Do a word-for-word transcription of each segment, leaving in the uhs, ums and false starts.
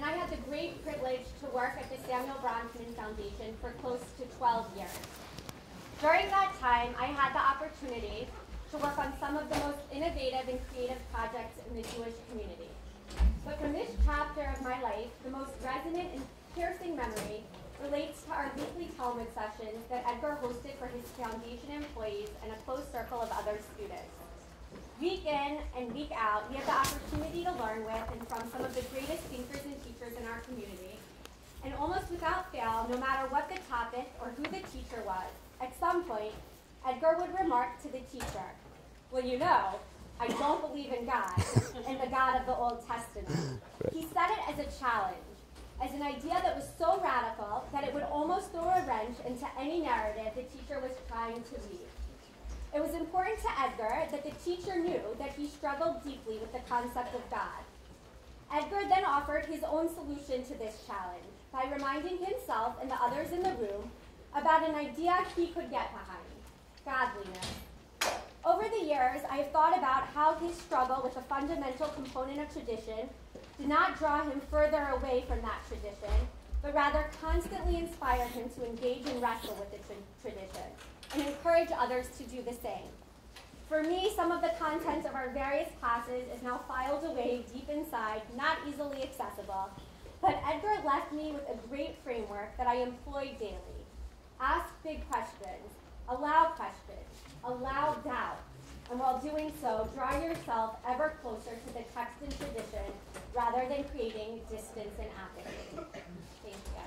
and I had the great privilege to work at the Samuel Bronfman Foundation for close to twelve years. During that time, I had the opportunity to work on some of the most innovative and creative projects in the Jewish community. But from this chapter of my life, the most resonant and piercing memory relates to our weekly Talmud sessions that Edgar hosted for his foundation employees and a close circle of other students. Week in and week out, we had the opportunity to learn with and from some of the greatest thinkers and teachers in our community. And almost without fail, no matter what the topic or who the teacher was, at some point, Edgar would remark to the teacher, "Well, you know, I don't believe in God, and the God of the Old Testament." He said it as a challenge, as an idea that was so radical that it would almost throw a wrench into any narrative the teacher was trying to weave. It was important to Edgar that the teacher knew that he struggled deeply with the concept of God. Edgar then offered his own solution to this challenge by reminding himself and the others in the room about an idea he could get behind: godliness. Over the years, I have thought about how his struggle with a fundamental component of tradition did not draw him further away from that tradition, but rather constantly inspired him to engage and wrestle with the tra- tradition and encourage others to do the same. For me, some of the content of our various classes is now filed away deep inside, not easily accessible, but Edgar left me with a great framework that I employ daily. Ask big questions, allow questions, allow doubt, and while doing so, draw yourself ever closer to the text and tradition rather than creating distance and apathy. Thank you.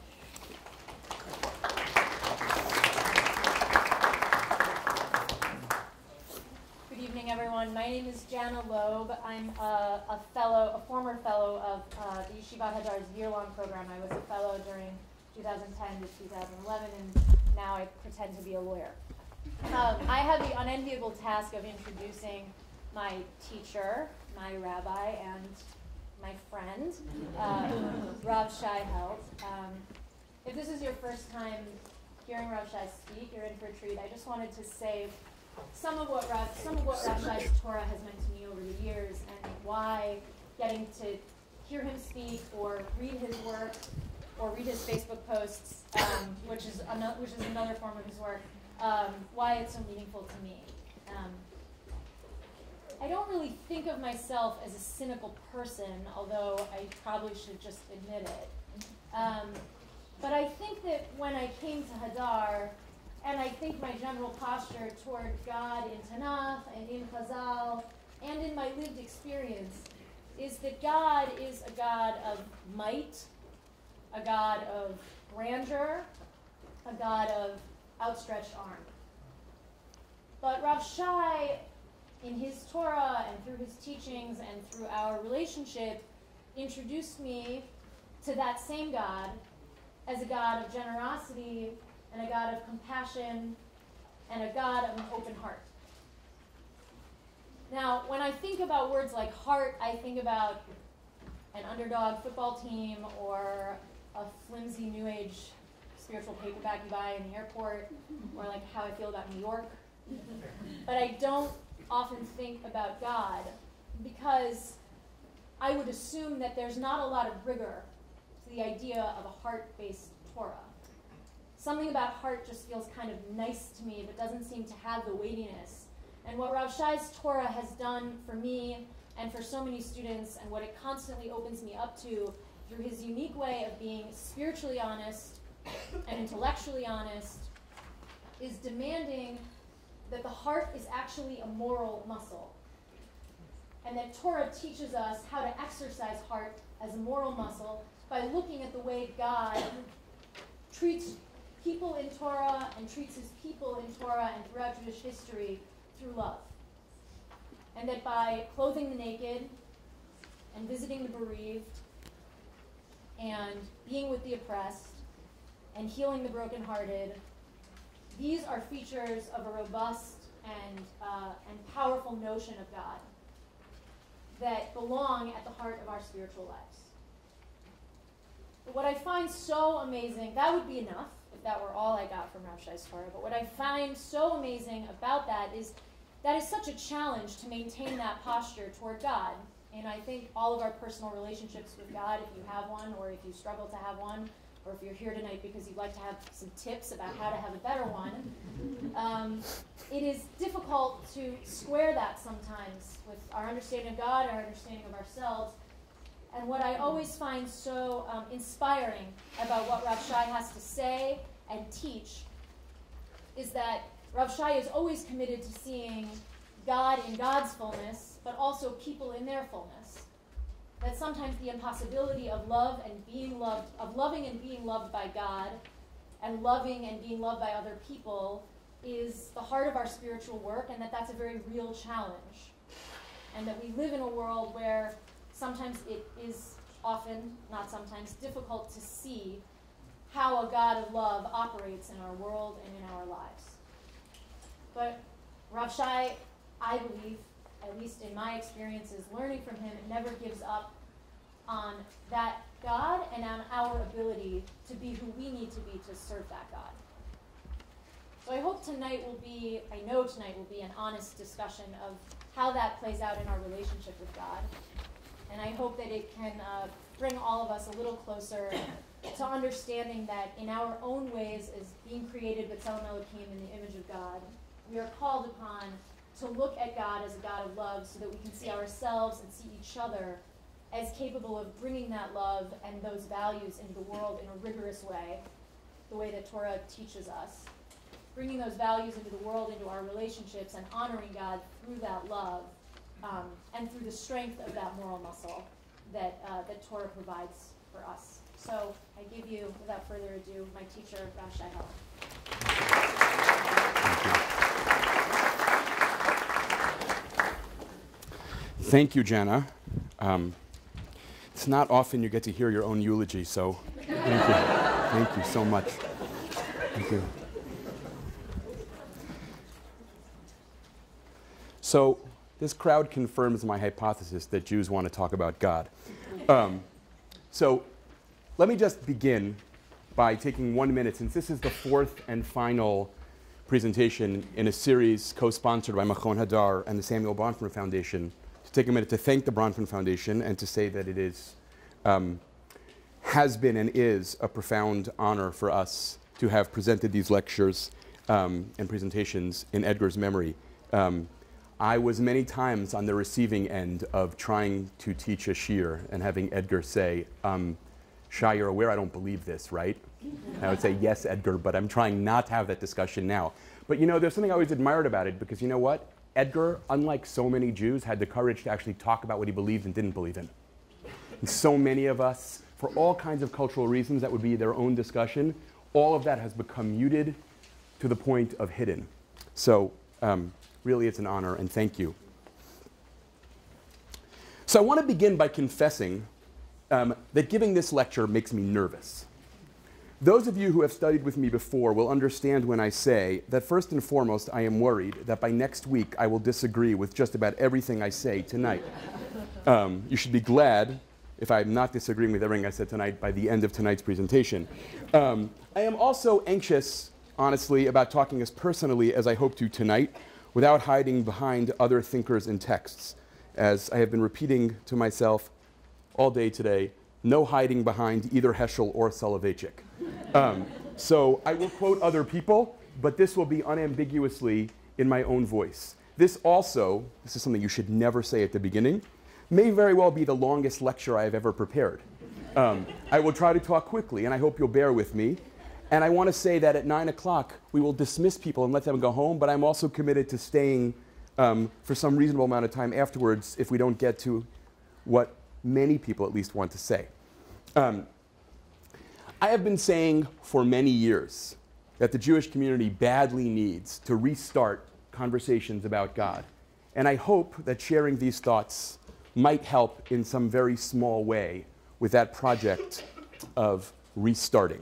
Good evening, everyone. My name is Jana Loeb. I'm a, a fellow, a former fellow of uh, the Yeshivat Hadar's year-long program. I was a fellow during two thousand ten to two thousand eleven, and now I pretend to be a lawyer. Um, I have the unenviable task of introducing my teacher, my rabbi, and my friend, uh, Rabbi Shai Held. Um, if this is your first time hearing Rabbi Shai speak, you're in for a treat. I just wanted to say some of what Rav, some of what Rabbi Shai's Torah has meant to me over the years, and why getting to hear him speak or read his work or read his Facebook posts, um, which is another, which is another form of his work. Um, why it's so meaningful to me. Um, I don't really think of myself as a cynical person, although I probably should just admit it. Um, but I think that when I came to Hadar, and I think my general posture toward God in Tanakh and in Chazal and in my lived experience is that God is a God of might, a God of grandeur, a God of outstretched arm. But Rav Shai, in his Torah and through his teachings and through our relationship, introduced me to that same God as a God of generosity and a God of compassion and a God of an open heart. Now, when I think about words like heart, I think about an underdog football team or a flimsy New Age spiritual paperback you buy in the airport, or like how I feel about New York. But I don't often think about God because I would assume that there's not a lot of rigor to the idea of a heart-based Torah. Something about heart just feels kind of nice to me, but doesn't seem to have the weightiness. And what Rav Shai's Torah has done for me and for so many students, and what it constantly opens me up to through his unique way of being spiritually honest and intellectually honest, is demanding that the heart is actually a moral muscle. And that Torah teaches us how to exercise heart as a moral muscle by looking at the way God treats people in Torah and treats his people in Torah and throughout Jewish history through love. And that by clothing the naked and visiting the bereaved and being with the oppressed and healing the brokenhearted, these are features of a robust and, uh, and powerful notion of God that belong at the heart of our spiritual lives. But what I find so amazing, that would be enough if that were all I got from Rav Shai's Torah, but what I find so amazing about that is that is such a challenge to maintain that posture toward God in, I think, all of our personal relationships with God, if you have one, or if you struggle to have one, or if you're here tonight because you'd like to have some tips about how to have a better one, um, it is difficult to square that sometimes with our understanding of God, our understanding of ourselves. And what I always find so um, inspiring about what Rabbi Shai has to say and teach is that Rabbi Shai is always committed to seeing God in God's fullness, but also people in their fullness. That sometimes the impossibility of love and being loved, of loving and being loved by God, and loving and being loved by other people, is the heart of our spiritual work, and that that's a very real challenge. And that we live in a world where sometimes it is often, not sometimes, difficult to see how a God of love operates in our world and in our lives. But Rabbi Shai, I believe, at least in my experiences, learning from him, it never gives up on that God and on our ability to be who we need to be to serve that God. So I hope tonight will be, I know tonight will be an honest discussion of how that plays out in our relationship with God. And I hope that it can uh, bring all of us a little closer to understanding that in our own ways as being created with B'Tselem Elohim in the image of God, we are called upon to look at God as a God of love so that we can see ourselves and see each other as capable of bringing that love and those values into the world in a rigorous way, the way that Torah teaches us. Bringing those values into the world, into our relationships, and honoring God through that love, um, and through the strength of that moral muscle that, uh, that Torah provides for us. So I give you, without further ado, my teacher, Rabbi Shai Held. Thank you, Jana. Um, it's not often you get to hear your own eulogy, so thank you. Thank you so much. Thank you. So this crowd confirms my hypothesis that Jews want to talk about God. Um, so let me just begin by taking one minute, since this is the fourth and final presentation in a series co-sponsored by Machon Hadar and the Samuel Bronfman Foundation, to take a minute to thank the Bronfman Foundation and to say that it is, um, has been and is a profound honor for us to have presented these lectures um, and presentations in Edgar's memory. Um, I was many times on the receiving end of trying to teach a shir and having Edgar say, um, Shai, you're aware I don't believe this, right? And I would say, yes, Edgar, but I'm trying not to have that discussion now. But you know, there's something I always admired about it, because you know what? Edgar, unlike so many Jews, had the courage to actually talk about what he believed and didn't believe in. And so many of us, for all kinds of cultural reasons that would be their own discussion, all of that has become muted to the point of hidden. So um, really it's an honor, and thank you. So I want to begin by confessing um, that giving this lecture makes me nervous. Those of you who have studied with me before will understand when I say that first and foremost I am worried that by next week I will disagree with just about everything I say tonight. Um, you should be glad if I'm not disagreeing with everything I said tonight by the end of tonight's presentation. Um, I am also anxious, honestly, about talking as personally as I hope to tonight without hiding behind other thinkers and texts. As I have been repeating to myself all day today, no hiding behind either Heschel or Soloveitchik. Um, so I will quote other people, but this will be unambiguously in my own voice. This also, this is something you should never say at the beginning, may very well be the longest lecture I have ever prepared. Um, I will try to talk quickly, and I hope you'll bear with me. And I want to say that at nine o'clock, we will dismiss people and let them go home, but I'm also committed to staying um, for some reasonable amount of time afterwards if we don't get to what many people at least want to say. Um, I have been saying for many years that the Jewish community badly needs to restart conversations about God. And I hope that sharing these thoughts might help in some very small way with that project of restarting.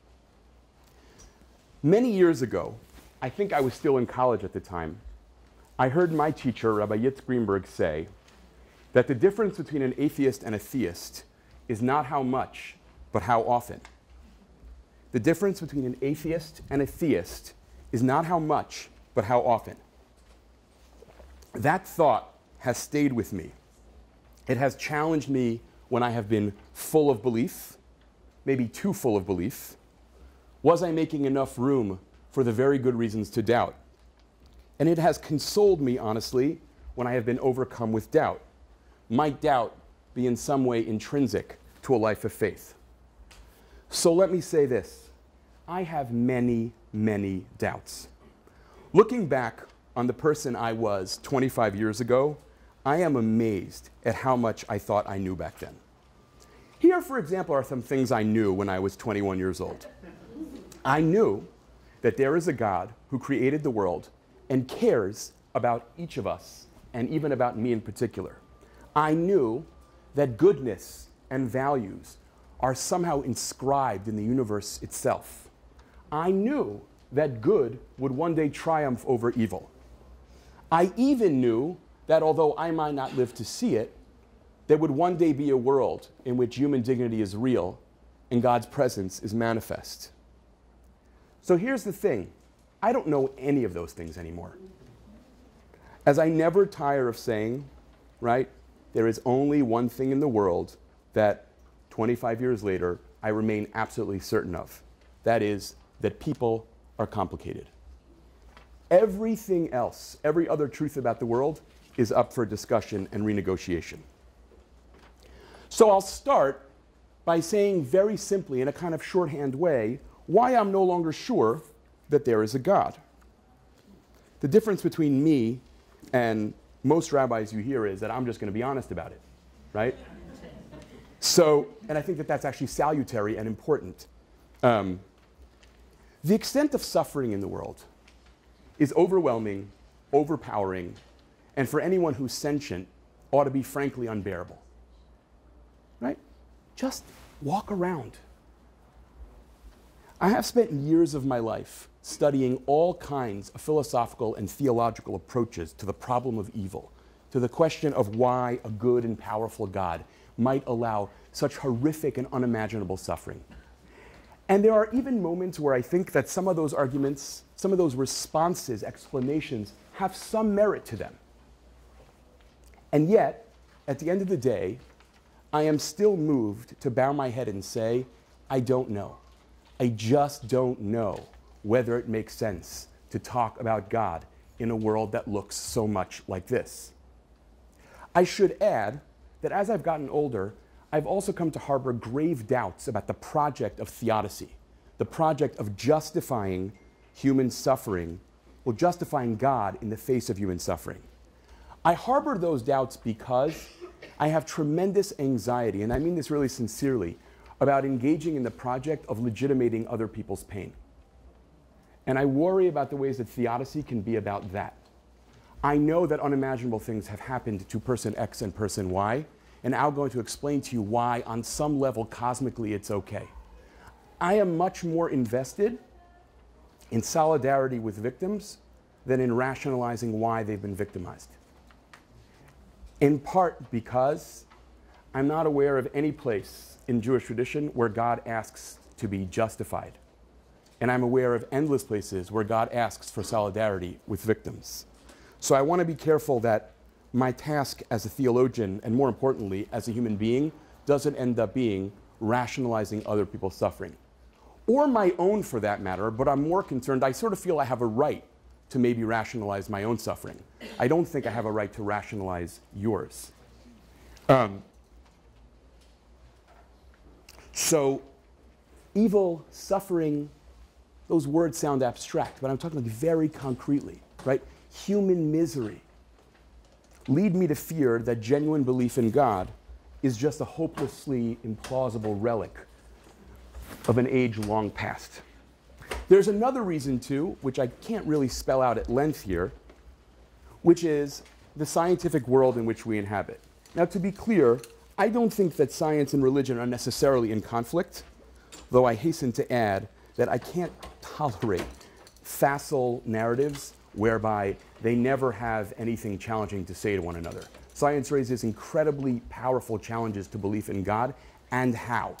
Many years ago, I think I was still in college at the time, I heard my teacher, Rabbi Yitz Greenberg, say that the difference between an atheist and a theist is not how much, but how often. The difference between an atheist and a theist is not how much, but how often. That thought has stayed with me. It has challenged me when I have been full of belief, maybe too full of belief. Was I making enough room for the very good reasons to doubt? And it has consoled me, honestly, when I have been overcome with doubt. Might doubt be in some way intrinsic to a life of faith? So let me say this. I have many, many doubts. Looking back on the person I was twenty-five years ago, I am amazed at how much I thought I knew back then. Here, for example, are some things I knew when I was twenty-one years old. I knew that there is a God who created the world and cares about each of us, and even about me in particular. I knew that goodness and values are somehow inscribed in the universe itself. I knew that good would one day triumph over evil. I even knew that although I might not live to see it, there would one day be a world in which human dignity is real and God's presence is manifest. So here's the thing. I don't know any of those things anymore. As I never tire of saying, right, there is only one thing in the world that twenty-five years later I remain absolutely certain of. That is that people are complicated. Everything else, every other truth about the world is up for discussion and renegotiation. So I'll start by saying very simply, in a kind of shorthand way, why I'm no longer sure that there is a God. The difference between me and most rabbis you hear is that I'm just going to be honest about it, right? So, and I think that that's actually salutary and important. Um, the extent of suffering in the world is overwhelming, overpowering, and for anyone who's sentient, ought to be frankly unbearable. Right? Just walk around. I have spent years of my life studying all kinds of philosophical and theological approaches to the problem of evil, to the question of why a good and powerful God might allow such horrific and unimaginable suffering. And there are even moments where I think that some of those arguments, some of those responses, explanations, have some merit to them. And yet, at the end of the day, I am still moved to bow my head and say, I don't know. I just don't know whether it makes sense to talk about God in a world that looks so much like this. I should add that as I've gotten older, I've also come to harbor grave doubts about the project of theodicy, the project of justifying human suffering, or justifying God in the face of human suffering. I harbor those doubts because I have tremendous anxiety, and I mean this really sincerely, about engaging in the project of legitimating other people's pain. And I worry about the ways that theodicy can be about that. I know that unimaginable things have happened to person X and person Y, and I'm going to explain to you why, on some level, cosmically, it's okay. I am much more invested in solidarity with victims than in rationalizing why they've been victimized. In part because I'm not aware of any place in Jewish tradition where God asks to be justified. And I'm aware of endless places where God asks for solidarity with victims. So I want to be careful that my task as a theologian, and more importantly, as a human being, doesn't end up being rationalizing other people's suffering. Or my own, for that matter, but I'm more concerned, I sort of feel I have a right to maybe rationalize my own suffering. I don't think I have a right to rationalize yours. Um, so, evil, suffering, those words sound abstract, but I'm talking like very concretely, right? Human misery lead me to fear that genuine belief in God is just a hopelessly implausible relic of an age long past. There's another reason too, which I can't really spell out at length here, which is the scientific world in which we inhabit. Now, to be clear, I don't think that science and religion are necessarily in conflict, though I hasten to add that I can't tolerate facile narratives whereby they never have anything challenging to say to one another. Science raises incredibly powerful challenges to belief in God and how.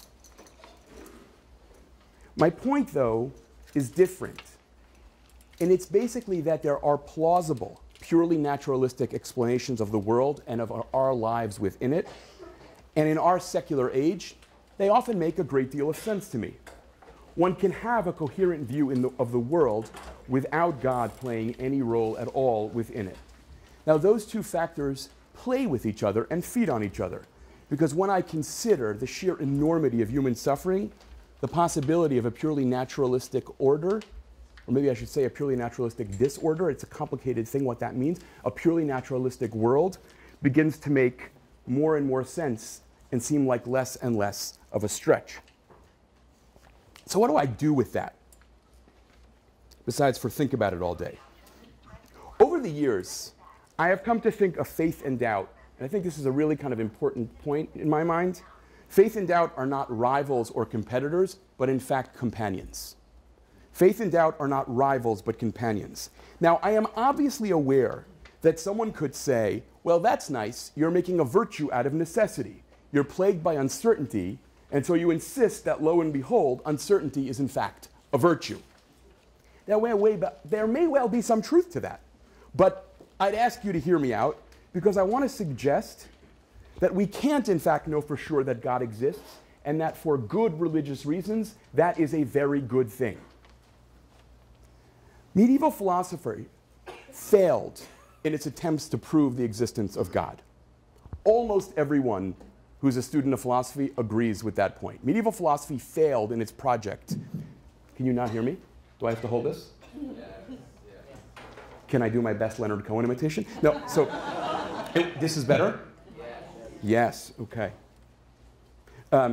My point, though, is different. And it's basically that there are plausible, purely naturalistic explanations of the world and of our, our lives within it. And in our secular age, they often make a great deal of sense to me. One can have a coherent view in the, of the world without God playing any role at all within it. Now, those two factors play with each other and feed on each other, because when I consider the sheer enormity of human suffering, the possibility of a purely naturalistic order, or maybe I should say a purely naturalistic disorder, it's a complicated thing what that means, a purely naturalistic world begins to make more and more sense and seem like less and less of a stretch. So what do I do with that, besides for think about it all day? Over the years, I have come to think of faith and doubt, and I think this is a really kind of important point in my mind. Faith and doubt are not rivals or competitors, but in fact companions. Faith and doubt are not rivals, but companions. Now, I am obviously aware that someone could say, well, that's nice, you're making a virtue out of necessity. You're plagued by uncertainty, and so you insist that, lo and behold, uncertainty is in fact a virtue. Now, there may well be some truth to that, but I'd ask you to hear me out, because I want to suggest that we can't, in fact, know for sure that God exists, and that for good religious reasons, that is a very good thing. Medieval philosophy failed in its attempts to prove the existence of God. Almost everyone who's a student of philosophy agrees with that point. Medieval philosophy failed in its project. Can you not hear me? Do I have to hold this? Can I do my best Leonard Cohen imitation? No, so it, this is better? Yes, okay. Um,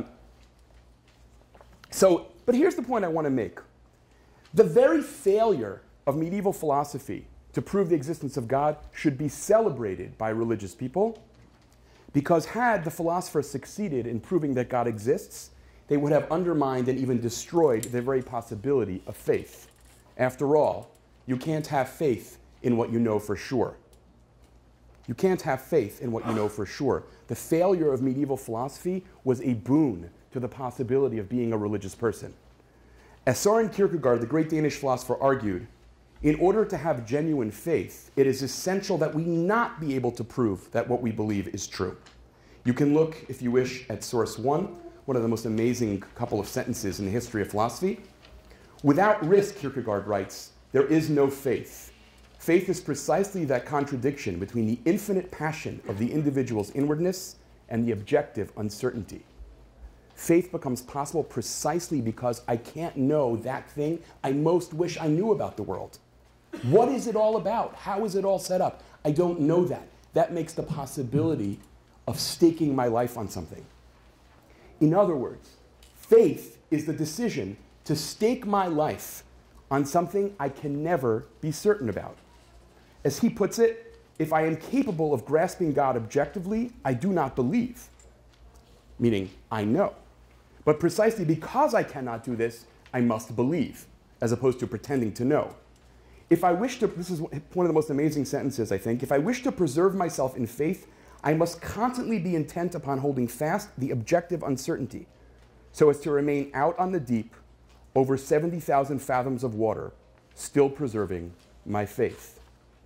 so, but here's the point I want to make. The very failure of medieval philosophy to prove the existence of God should be celebrated by religious people, because had the philosophers succeeded in proving that God exists, they would have undermined and even destroyed the very possibility of faith. After all, you can't have faith in what you know for sure. You can't have faith in what you know for sure. The failure of medieval philosophy was a boon to the possibility of being a religious person. As Søren Kierkegaard, the great Danish philosopher, argued, in order to have genuine faith, it is essential that we not be able to prove that what we believe is true. You can look, if you wish, at source one, one of the most amazing couple of sentences in the history of philosophy. Without risk, Kierkegaard writes, there is no faith. Faith is precisely that contradiction between the infinite passion of the individual's inwardness and the objective uncertainty. Faith becomes possible precisely because I can't know that thing I most wish I knew about the world. What is it all about? How is it all set up? I don't know that. That makes the possibility of staking my life on something. In other words, faith is the decision to stake my life on something I can never be certain about. As he puts it, if I am capable of grasping God objectively, I do not believe. Meaning, I know. But precisely because I cannot do this, I must believe, as opposed to pretending to know. If I wish to, this is one of the most amazing sentences, I think, if I wish to preserve myself in faith, I must constantly be intent upon holding fast the objective uncertainty, so as to remain out on the deep, over seventy thousand fathoms of water, still preserving my faith.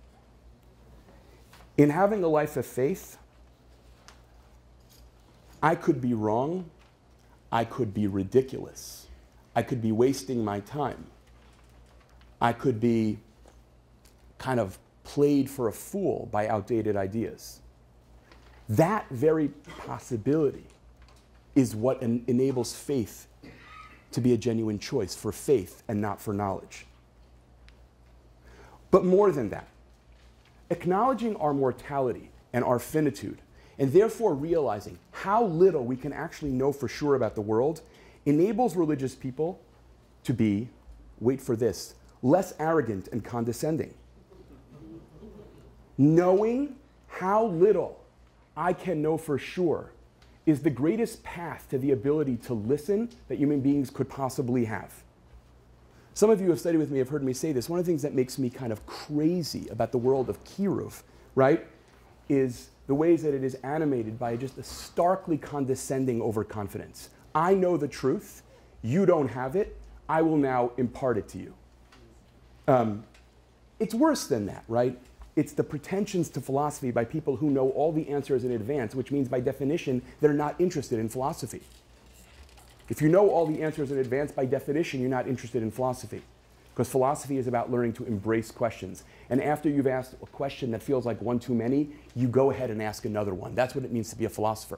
In having a life of faith, I could be wrong, I could be ridiculous, I could be wasting my time, I could be kind of played for a fool by outdated ideas. That very possibility is what en- enables faith to be a genuine choice, for faith and not for knowledge. But more than that, acknowledging our mortality and our finitude, and therefore realizing how little we can actually know for sure about the world, enables religious people to be, wait for this, less arrogant and condescending. Knowing how little I can know for sure is the greatest path to the ability to listen that human beings could possibly have. Some of you who have studied with me have heard me say this. One of the things that makes me kind of crazy about the world of Kiruv, right, is the ways that it is animated by just a starkly condescending overconfidence. I know the truth, you don't have it, I will now impart it to you. Um, it's worse than that, right? It's the pretensions to philosophy by people who know all the answers in advance, which means by definition they're not interested in philosophy. If you know all the answers in advance, by definition you're not interested in philosophy. Because philosophy is about learning to embrace questions. And after you've asked a question that feels like one too many, you go ahead and ask another one. That's what it means to be a philosopher.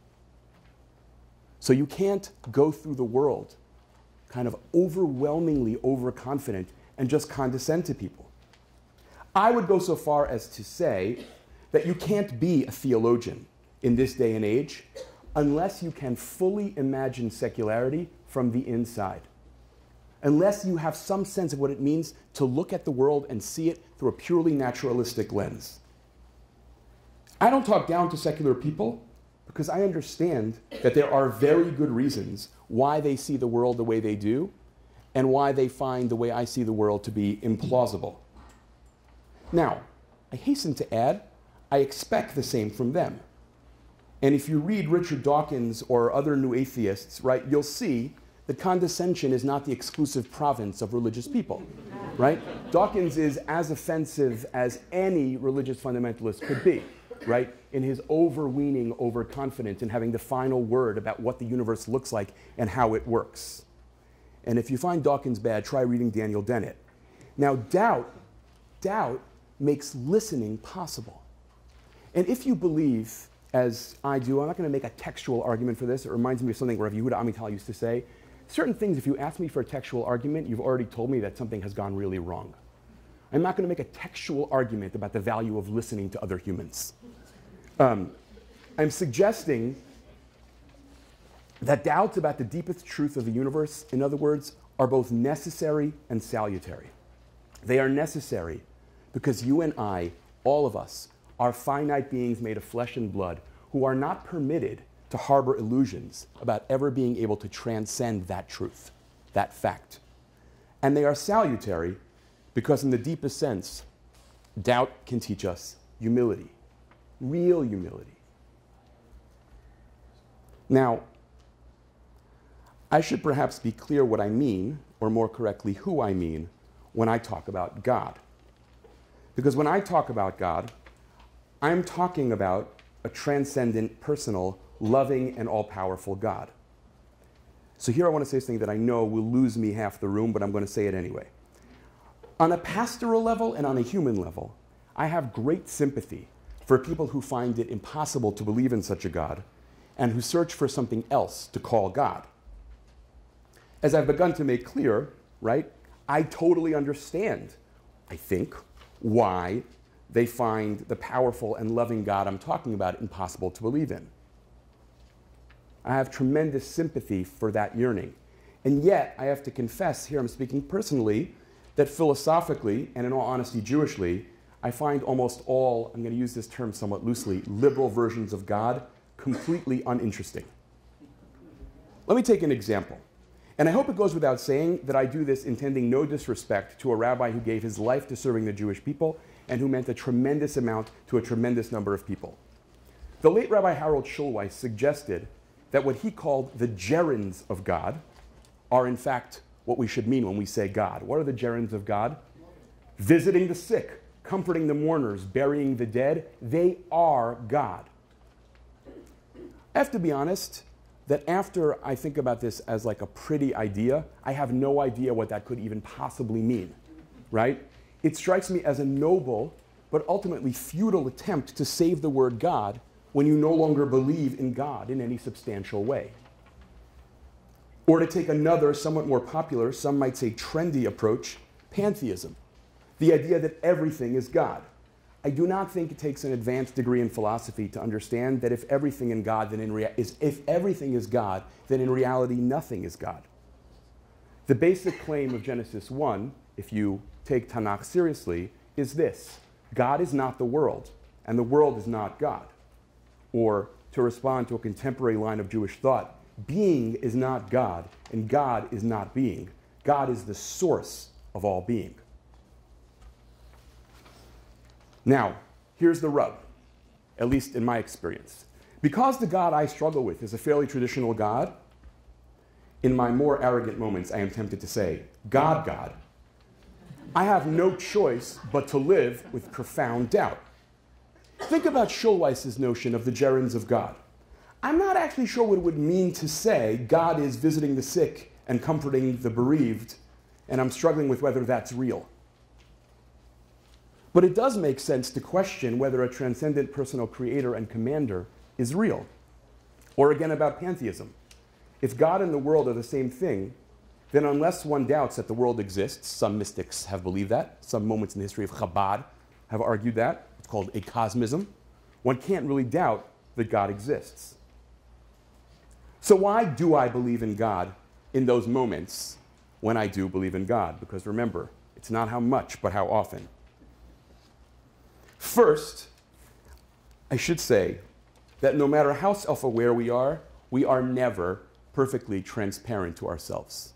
So you can't go through the world kind of overwhelmingly overconfident and just condescend to people. I would go so far as to say that you can't be a theologian in this day and age unless you can fully imagine secularity from the inside. Unless you have some sense of what it means to look at the world and see it through a purely naturalistic lens. I don't talk down to secular people because I understand that there are very good reasons why they see the world the way they do and why they find the way I see the world to be implausible. Now, I hasten to add, I expect the same from them. And if you read Richard Dawkins or other new atheists, right, you'll see that condescension is not the exclusive province of religious people, right? Dawkins is as offensive as any religious fundamentalist could be, right? In his overweening overconfidence in having the final word about what the universe looks like and how it works. And if you find Dawkins bad, try reading Daniel Dennett. Now, doubt, doubt makes listening possible. And if you believe, as I do, I'm not going to make a textual argument for this. It reminds me of something Rav Yehuda Amital used to say. Certain things, if you ask me for a textual argument, you've already told me that something has gone really wrong. I'm not going to make a textual argument about the value of listening to other humans. Um, I'm suggesting that doubts about the deepest truth of the universe, in other words, are both necessary and salutary. They are necessary because you and I, all of us, are finite beings made of flesh and blood who are not permitted to harbor illusions about ever being able to transcend that truth, that fact. And they are salutary because in the deepest sense, doubt can teach us humility, real humility. Now, I should perhaps be clear what I mean, or more correctly, who I mean, when I talk about God. Because when I talk about God, I'm talking about a transcendent, personal, loving, and all-powerful God. So here I want to say something that I know will lose me half the room, but I'm going to say it anyway. On a pastoral level and on a human level, I have great sympathy for people who find it impossible to believe in such a God and who search for something else to call God. As I've begun to make clear, right, I totally understand, I think, why they find the powerful and loving God I'm talking about impossible to believe in. I have tremendous sympathy for that yearning. And yet, I have to confess, here I'm speaking personally, that philosophically, and in all honesty, Jewishly, I find almost all, I'm going to use this term somewhat loosely, liberal versions of God completely uninteresting. Let me take an example. And I hope it goes without saying that I do this intending no disrespect to a rabbi who gave his life to serving the Jewish people and who meant a tremendous amount to a tremendous number of people. The late Rabbi Harold Schulweis suggested that what he called the gerunds of God are in fact what we should mean when we say God. What are the gerunds of God? Visiting the sick, comforting the mourners, burying the dead. They are God. I have to be honest that after I think about this as like a pretty idea, I have no idea what that could even possibly mean, right? It strikes me as a noble but ultimately futile attempt to save the word God when you no longer believe in God in any substantial way. Or to take another, somewhat more popular, some might say trendy approach, pantheism. The idea that everything is God. I do not think it takes an advanced degree in philosophy to understand that if everything in God, then in rea- is if everything is God, then in reality nothing is God. The basic claim of Genesis one, if you take Tanakh seriously, is this: God is not the world, and the world is not God. Or, to respond to a contemporary line of Jewish thought, being is not God, and God is not being. God is the source of all being. Now, here's the rub, at least in my experience. Because the God I struggle with is a fairly traditional God, in my more arrogant moments I am tempted to say, God, God, I have no choice but to live with profound doubt. Think about Schulweiss's notion of the gerunds of God. I'm not actually sure what it would mean to say God is visiting the sick and comforting the bereaved, and I'm struggling with whether that's real. But it does make sense to question whether a transcendent personal creator and commander is real. Or again about pantheism. If God and the world are the same thing, then unless one doubts that the world exists, some mystics have believed that, some moments in the history of Chabad have argued that, it's called a cosmism, one can't really doubt that God exists. So why do I believe in God in those moments when I do believe in God? Because remember, it's not how much, but how often. First, I should say that no matter how self-aware we are, we are never perfectly transparent to ourselves.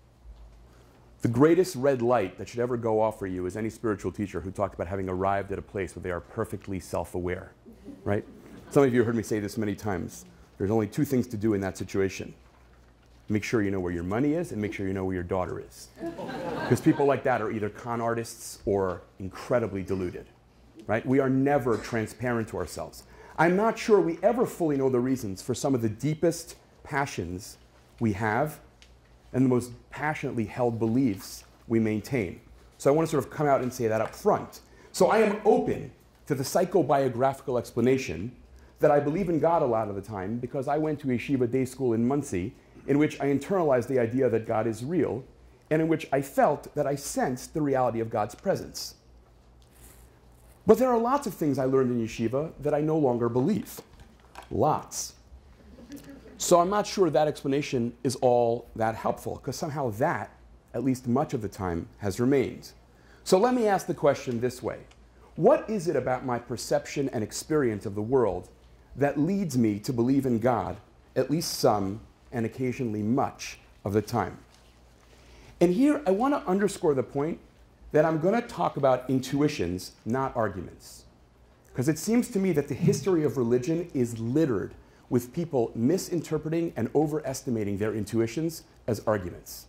The greatest red light that should ever go off for you is any spiritual teacher who talked about having arrived at a place where they are perfectly self-aware, right? Some of you heard me say this many times. There's only two things to do in that situation. Make sure you know where your money is and make sure you know where your daughter is. Because people like that are either con artists or incredibly deluded, right? We are never transparent to ourselves. I'm not sure we ever fully know the reasons for some of the deepest passions we have and the most passionately held beliefs we maintain. So I want to sort of come out and say that up front. So I am open to the psychobiographical explanation that I believe in God a lot of the time because I went to yeshiva day school in Muncie in which I internalized the idea that God is real and in which I felt that I sensed the reality of God's presence. But there are lots of things I learned in yeshiva that I no longer believe. Lots. So I'm not sure that explanation is all that helpful, because somehow that, at least much of the time, has remained. So let me ask the question this way. What is it about my perception and experience of the world that leads me to believe in God, at least some, and occasionally much, of the time? And here I want to underscore the point that I'm going to talk about intuitions, not arguments. Because it seems to me that the history of religion is littered with people misinterpreting and overestimating their intuitions as arguments.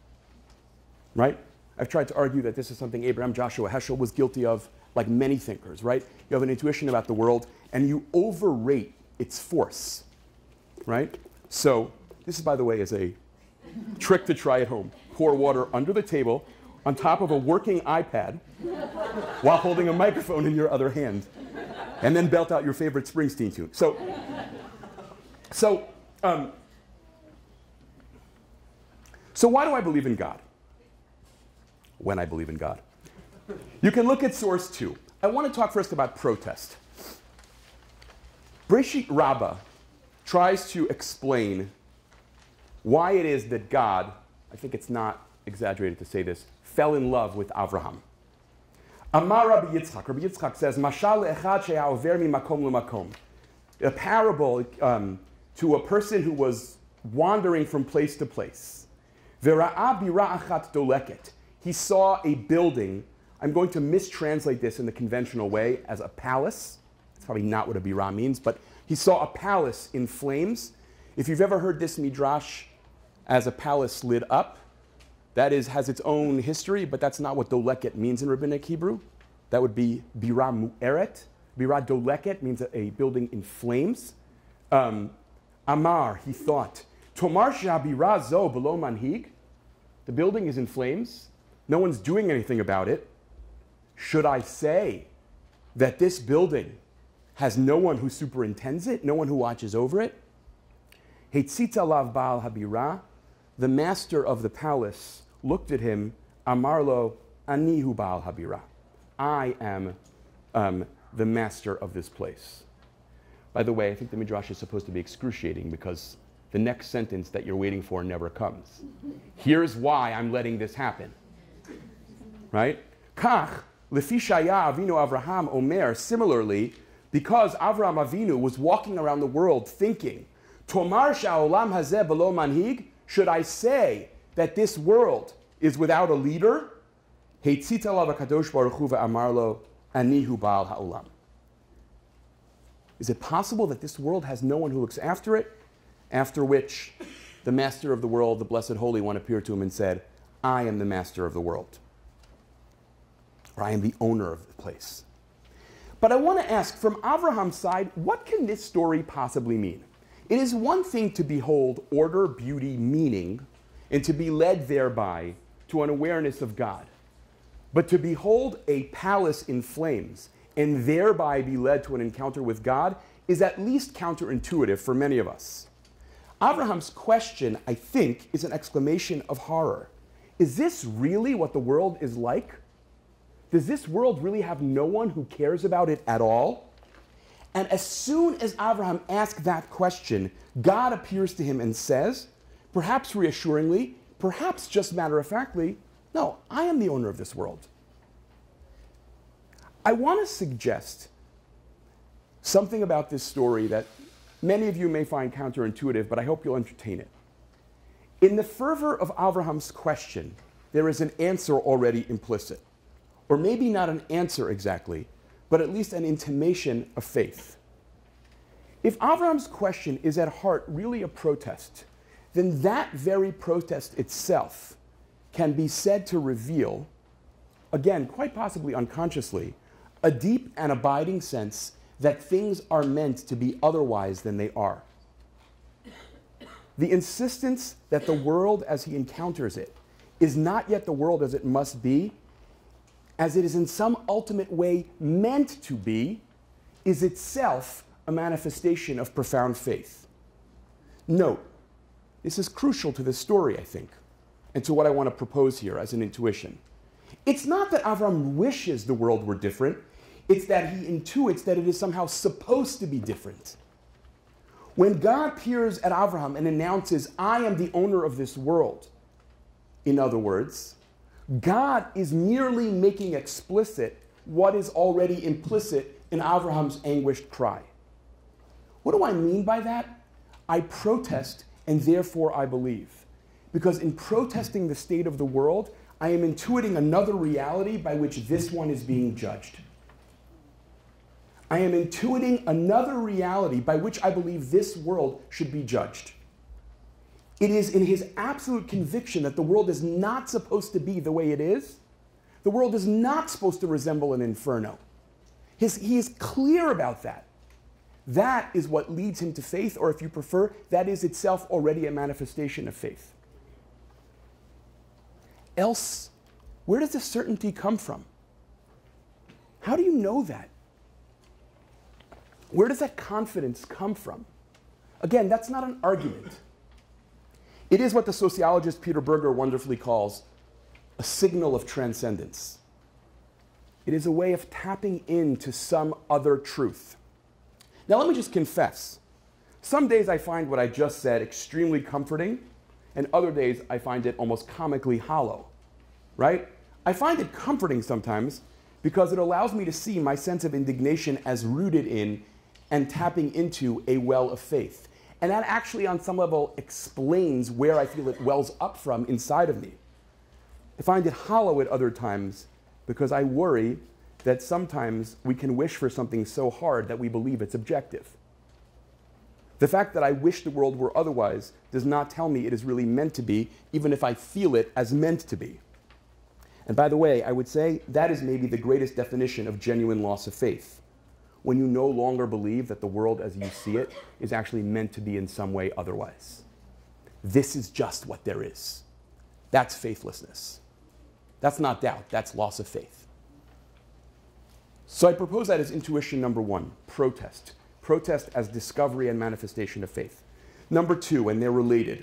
Right? I've tried to argue that this is something Abraham Joshua Heschel was guilty of, like many thinkers, right? You have an intuition about the world, and you overrate its force, right? So this, is, by the way, is a trick to try at home. Pour water under the table, on top of a working iPad, while holding a microphone in your other hand, and then belt out your favorite Springsteen tune. So, so, um, so why do I believe in God? When I believe in God. You can look at source two. I want to talk first about protest. Breshit Rabbah tries to explain why it is that God, I think it's not exaggerated to say this, fell in love with Avraham. Amar Rabbi Yitzchak. Rabbi Yitzchak says, Mashal echad she'aover mimakom lemakom. A parable um, to a person who was wandering from place to place. V'ra'a bira achat doleket. He saw a building. I'm going to mistranslate this in the conventional way as a palace. That's probably not what a bira means, but he saw a palace in flames. If you've ever heard this midrash as a palace lit up, that is, has its own history, but that's not what doleket means in Rabbinic Hebrew. That would be bira mu'eret. Bira doleket means a, a building in flames. Um, Amar, he thought, Tomar shabira zo below manhig. The building is in flames. No one's doing anything about it. Should I say that this building has no one who superintends it, no one who watches over it? Heitzitza lav baal habira. The master of the palace looked at him, Amarlo, Anihu Baal Habira. I am um, the master of this place. By the way, I think the Midrash is supposed to be excruciating because the next sentence that you're waiting for never comes. Here's why I'm letting this happen. Right? Kach, lefi shaya avinu Avraham omer, similarly, because Avraham Avinu was walking around the world thinking, Tomar sha'olam hazeh below manhig, should I say that this world is without a leader? Heitzit alav hakadosh baruch hu ve'amarlo anihu baal ha'olam. Is it possible that this world has no one who looks after it? After which the master of the world, the blessed Holy One, appeared to him and said, I am the master of the world. or I am the owner of the place. But I want to ask, from Abraham's side, what can this story possibly mean? It is one thing to behold order, beauty, meaning, and to be led thereby to an awareness of God. But to behold a palace in flames and thereby be led to an encounter with God is at least counterintuitive for many of us. Abraham's question, I think, is an exclamation of horror. Is this really what the world is like? Does this world really have no one who cares about it at all? And as soon as Abraham asks that question, God appears to him and says, perhaps reassuringly, perhaps just matter-of-factly, no, I am the owner of this world. I want to suggest something about this story that many of you may find counterintuitive, but I hope you'll entertain it. In the fervor of Abraham's question, there is an answer already implicit. Or maybe not an answer exactly, but at least an intimation of faith. If Abraham's question is at heart really a protest, then that very protest itself can be said to reveal, again, quite possibly unconsciously, a deep and abiding sense that things are meant to be otherwise than they are. The insistence that the world as he encounters it is not yet the world as it must be, as it is in some ultimate way meant to be, is itself a manifestation of profound faith. Note, this is crucial to this story, I think, and to what I want to propose here as an intuition. It's not that Avram wishes the world were different, it's that he intuits that it is somehow supposed to be different. When God peers at Abraham and announces, I am the owner of this world, in other words, God is merely making explicit what is already implicit in Abraham's anguished cry. What do I mean by that? I protest and therefore I believe. Because in protesting the state of the world, I am intuiting another reality by which this one is being judged. I am intuiting another reality by which I believe this world should be judged. It is in his absolute conviction that the world is not supposed to be the way it is. The world is not supposed to resemble an inferno. His, he is clear about that. That is what leads him to faith, or if you prefer, that is itself already a manifestation of faith. Else, where does the certainty come from? How do you know that? Where does that confidence come from? Again, that's not an argument. It is what the sociologist Peter Berger wonderfully calls a signal of transcendence. It is a way of tapping into some other truth. Now let me just confess. Some days I find what I just said extremely comforting, and other days I find it almost comically hollow, right? I find it comforting sometimes because it allows me to see my sense of indignation as rooted in and tapping into a well of faith. And that actually, on some level, explains where I feel it wells up from inside of me. I find it hollow at other times because I worry that sometimes we can wish for something so hard that we believe it's objective. The fact that I wish the world were otherwise does not tell me it is really meant to be, even if I feel it as meant to be. And by the way, I would say that is maybe the greatest definition of genuine loss of faith. When you no longer believe that the world as you see it is actually meant to be in some way otherwise. This is just what there is. That's faithlessness. That's not doubt, that's loss of faith. So I propose that as intuition number one, protest. Protest as discovery and manifestation of faith. Number two, and they're related,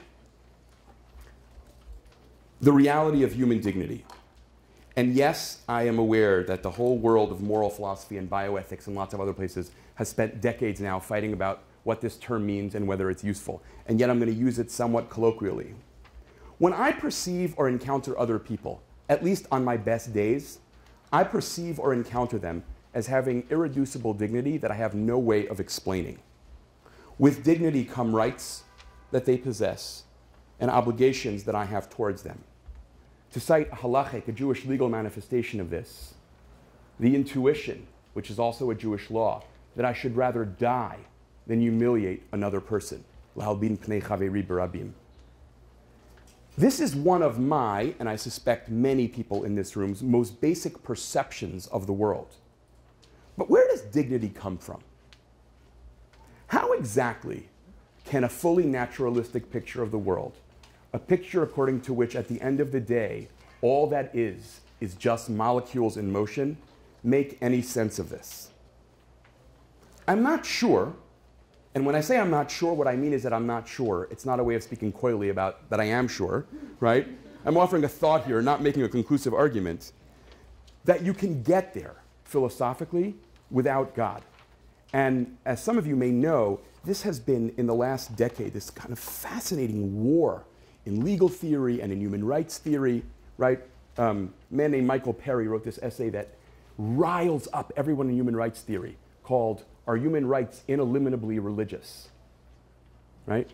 the reality of human dignity. And yes, I am aware that the whole world of moral philosophy and bioethics and lots of other places has spent decades now fighting about what this term means and whether it's useful. And yet I'm going to use it somewhat colloquially. When I perceive or encounter other people, at least on my best days, I perceive or encounter them as having irreducible dignity that I have no way of explaining. With dignity come rights that they possess and obligations that I have towards them. To cite halachic, a Jewish legal manifestation of this, the intuition, which is also a Jewish law, that I should rather die than humiliate another person. This is one of my, and I suspect many people in this room's, most basic perceptions of the world. But where does dignity come from? How exactly can a fully naturalistic picture of the world, a picture according to which at the end of the day, all that is, is just molecules in motion, make any sense of this? I'm not sure, and when I say I'm not sure, what I mean is that I'm not sure. It's not a way of speaking coyly about that I am sure, right? I'm offering a thought here, not making a conclusive argument, that you can get there philosophically without God. And as some of you may know, this has been, in the last decade, this kind of fascinating war in legal theory and in human rights theory, right? Um, a man named Michael Perry wrote this essay that riles up everyone in human rights theory called "Are Human Rights Ineliminably Religious?" Right?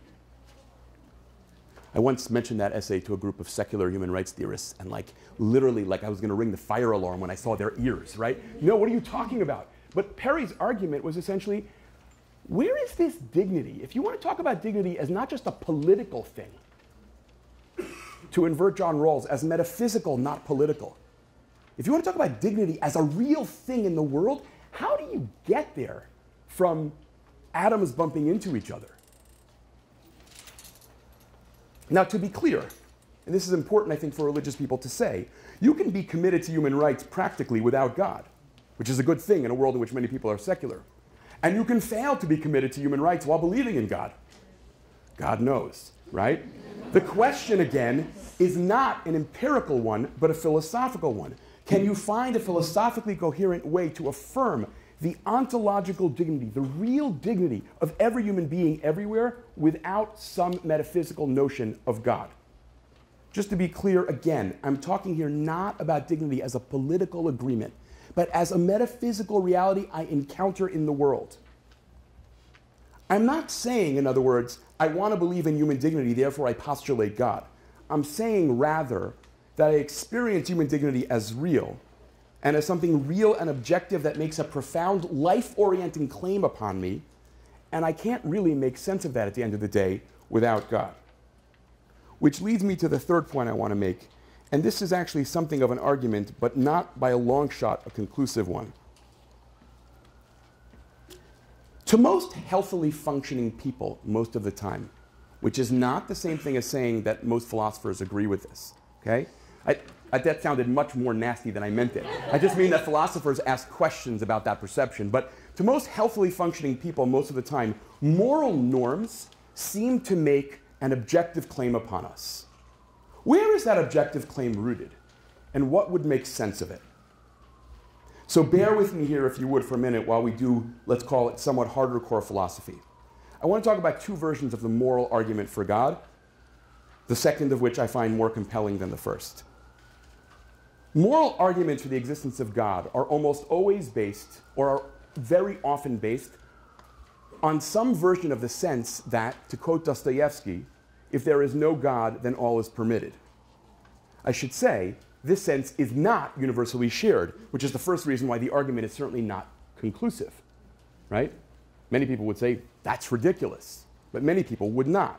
I once mentioned that essay to a group of secular human rights theorists, and like literally like I was going to ring the fire alarm when I saw their ears, right? No, what are you talking about? But Perry's argument was essentially, where is this dignity? If you want to talk about dignity as not just a political thing, to invert John Rawls, as metaphysical, not political. If you want to talk about dignity as a real thing in the world, how do you get there from atoms bumping into each other? Now, to be clear, and this is important, I think, for religious people to say, you can be committed to human rights practically without God, which is a good thing in a world in which many people are secular. And you can fail to be committed to human rights while believing in God. God knows, right? The question, again, is not an empirical one, but a philosophical one. Can you find a philosophically coherent way to affirm the ontological dignity, the real dignity of every human being everywhere without some metaphysical notion of God? Just to be clear again, I'm talking here not about dignity as a political agreement, but as a metaphysical reality I encounter in the world. I'm not saying, in other words, I want to believe in human dignity, therefore I postulate God. I'm saying rather that I experience human dignity as real, and as something real and objective that makes a profound life-orienting claim upon me, and I can't really make sense of that at the end of the day without God. Which leads me to the third point I want to make, and this is actually something of an argument, but not by a long shot a conclusive one. To most healthily functioning people most of the time, which is not the same thing as saying that most philosophers agree with this, okay? I, I, that sounded much more nasty than I meant it. I just mean that philosophers ask questions about that perception. But to most healthily functioning people most of the time, moral norms seem to make an objective claim upon us. Where is that objective claim rooted? And what would make sense of it? So bear with me here, if you would, for a minute while we do, let's call it, somewhat harder core philosophy. I want to talk about two versions of the moral argument for God, the second of which I find more compelling than the first. Moral arguments for the existence of God are almost always based, or are very often based, on some version of the sense that, to quote Dostoevsky, if there is no God, then all is permitted. I should say, this sense is not universally shared, which is the first reason why the argument is certainly not conclusive, right? Many people would say, that's ridiculous, but many people would not.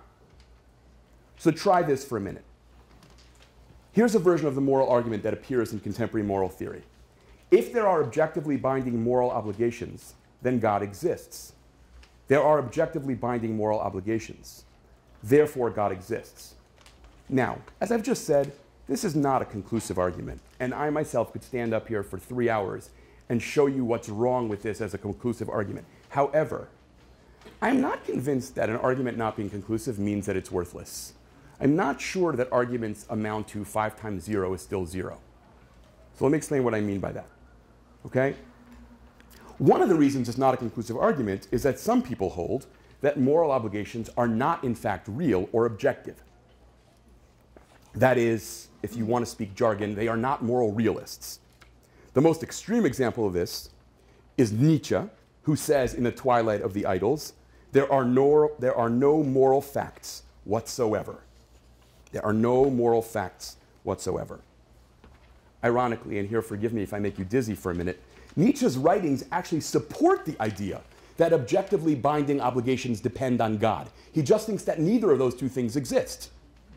So try this for a minute. Here's a version of the moral argument that appears in contemporary moral theory. If there are objectively binding moral obligations, then God exists. There are objectively binding moral obligations. Therefore, God exists. Now, as I've just said, this is not a conclusive argument, and I myself could stand up here for three hours and show you what's wrong with this as a conclusive argument. However, I'm not convinced that an argument not being conclusive means that it's worthless. I'm not sure that arguments amount to five times zero is still zero. So let me explain what I mean by that, okay? One of the reasons it's not a conclusive argument is that some people hold that moral obligations are not in fact real or objective. That is, if you want to speak jargon, they are not moral realists. The most extreme example of this is Nietzsche, who says in The Twilight of the Idols, there are no, there are no moral facts whatsoever. There are no moral facts whatsoever. Ironically, and here forgive me if I make you dizzy for a minute, Nietzsche's writings actually support the idea that objectively binding obligations depend on God. He just thinks that neither of those two things exist.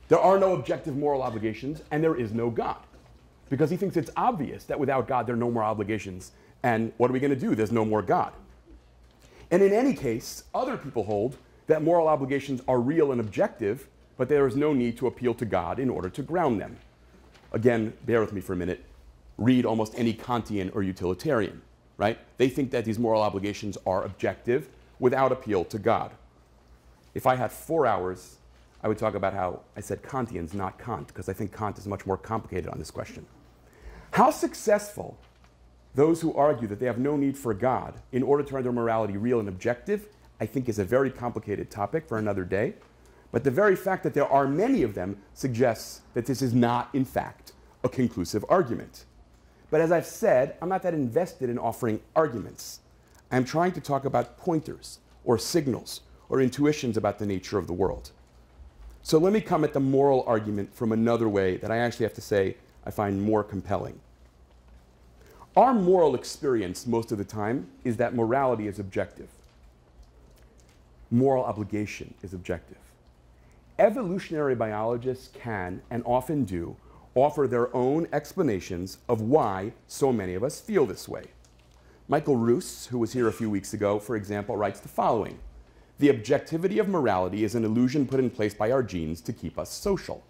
There are no objective moral obligations, and there is no God. Because he thinks it's obvious that without God, there are no more obligations. And what are we going to do? There's no more God. And in any case, other people hold that moral obligations are real and objective, but there is no need to appeal to God in order to ground them. Again, bear with me for a minute. Read almost any Kantian or utilitarian, right? They think that these moral obligations are objective without appeal to God. If I had four hours, I would talk about how I said Kantians, not Kant, because I think Kant is much more complicated on this question. How successful those who argue that they have no need for God in order to render morality real and objective, I think is a very complicated topic for another day. But the very fact that there are many of them suggests that this is not, in fact, a conclusive argument. But as I've said, I'm not that invested in offering arguments. I'm trying to talk about pointers or signals or intuitions about the nature of the world. So let me come at the moral argument from another way that I actually have to say I find more compelling. Our moral experience most of the time is that morality is objective. Moral obligation is objective. Evolutionary biologists can, and often do, offer their own explanations of why so many of us feel this way. Michael Roos, who was here a few weeks ago, for example, writes the following: "The objectivity of morality is an illusion put in place by our genes to keep us social."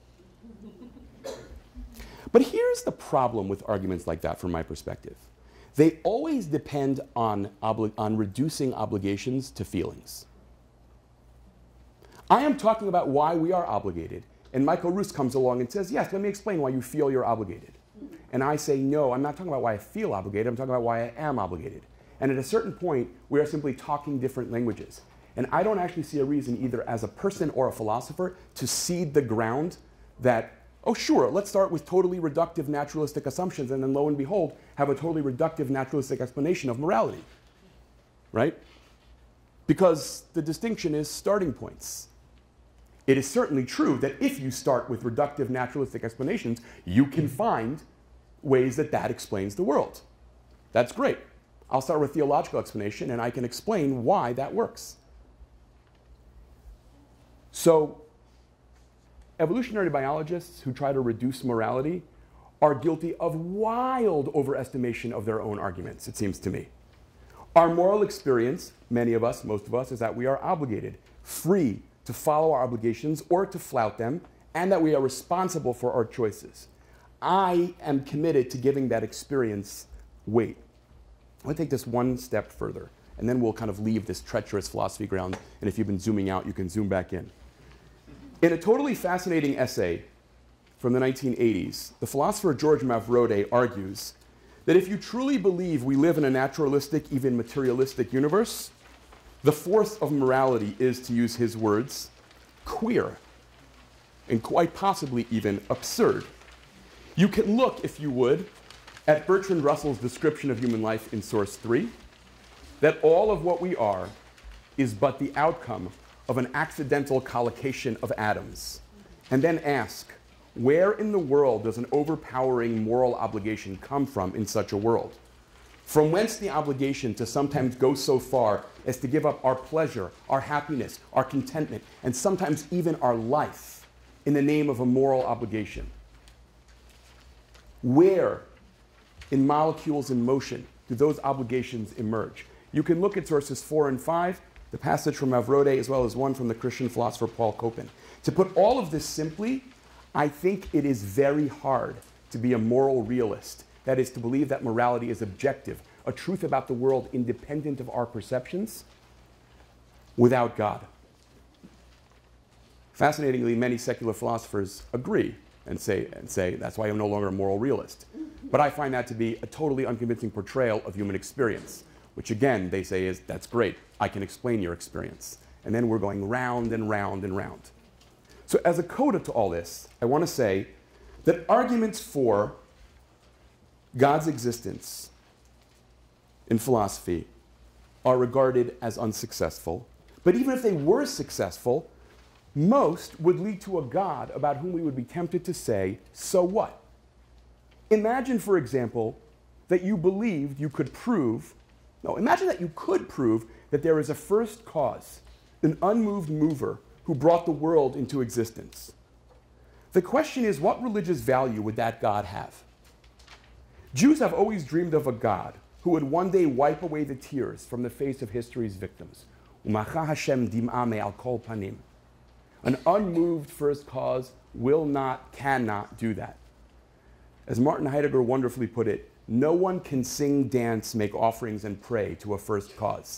But here's the problem with arguments like that from my perspective. They always depend on, on reducing obligations to feelings. I am talking about why we are obligated, and Michael Roos comes along and says, yes, let me explain why you feel you're obligated. And I say, no, I'm not talking about why I feel obligated, I'm talking about why I am obligated. And at a certain point, we are simply talking different languages. And I don't actually see a reason, either as a person or a philosopher, to cede the ground that, oh, sure, let's start with totally reductive naturalistic assumptions and then, lo and behold, have a totally reductive naturalistic explanation of morality, right? Because the distinction is starting points. It is certainly true that if you start with reductive naturalistic explanations, you can find ways that that explains the world. That's great. I'll start with theological explanation, and I can explain why that works. So, evolutionary biologists who try to reduce morality are guilty of wild overestimation of their own arguments, it seems to me. Our moral experience, many of us, most of us, is that we are obligated, free to follow our obligations or to flout them, and that we are responsible for our choices. I am committed to giving that experience weight. I want to take this one step further, and then we'll kind of leave this treacherous philosophy ground, and if you've been zooming out, you can zoom back in. In a totally fascinating essay from the nineteen eighties, the philosopher George Mavrode argues that if you truly believe we live in a naturalistic, even materialistic universe, the force of morality is, to use his words, queer, and quite possibly even absurd. You can look, if you would, at Bertrand Russell's description of human life in Source three, that all of what we are is but the outcome of an accidental collocation of atoms, and then ask, where in the world does an overpowering moral obligation come from in such a world? From whence the obligation to sometimes go so far as to give up our pleasure, our happiness, our contentment, and sometimes even our life in the name of a moral obligation? Where in molecules in motion do those obligations emerge? You can look at sources four and five, the passage from Mavrode, as well as one from the Christian philosopher Paul Copan. To put all of this simply, I think it is very hard to be a moral realist. That is, to believe that morality is objective, a truth about the world independent of our perceptions, without God. Fascinatingly, many secular philosophers agree and say, and say that's why I'm no longer a moral realist. But I find that to be a totally unconvincing portrayal of human experience, which again, they say is, that's great, I can explain your experience. And then we're going round and round and round. So as a coda to all this, I want to say that arguments for God's existence in philosophy are regarded as unsuccessful. But even if they were successful, most would lead to a God about whom we would be tempted to say, so what? Imagine, for example, that you believed you could prove, no, imagine that you could prove that there is a first cause, an unmoved mover who brought the world into existence. The question is, what religious value would that God have? Jews have always dreamed of a God who would one day wipe away the tears from the face of history's victims. Umacha Hashem dim'ah me'al kol panim. An unmoved first cause will not, cannot do that. As Martin Heidegger wonderfully put it, no one can sing, dance, make offerings, and pray to a first cause.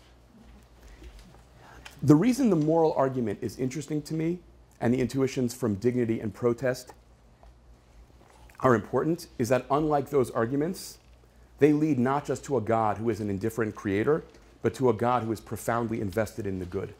The reason the moral argument is interesting to me, and the intuitions from dignity and protest are important, is that unlike those arguments, they lead not just to a God who is an indifferent creator, but to a God who is profoundly invested in the good.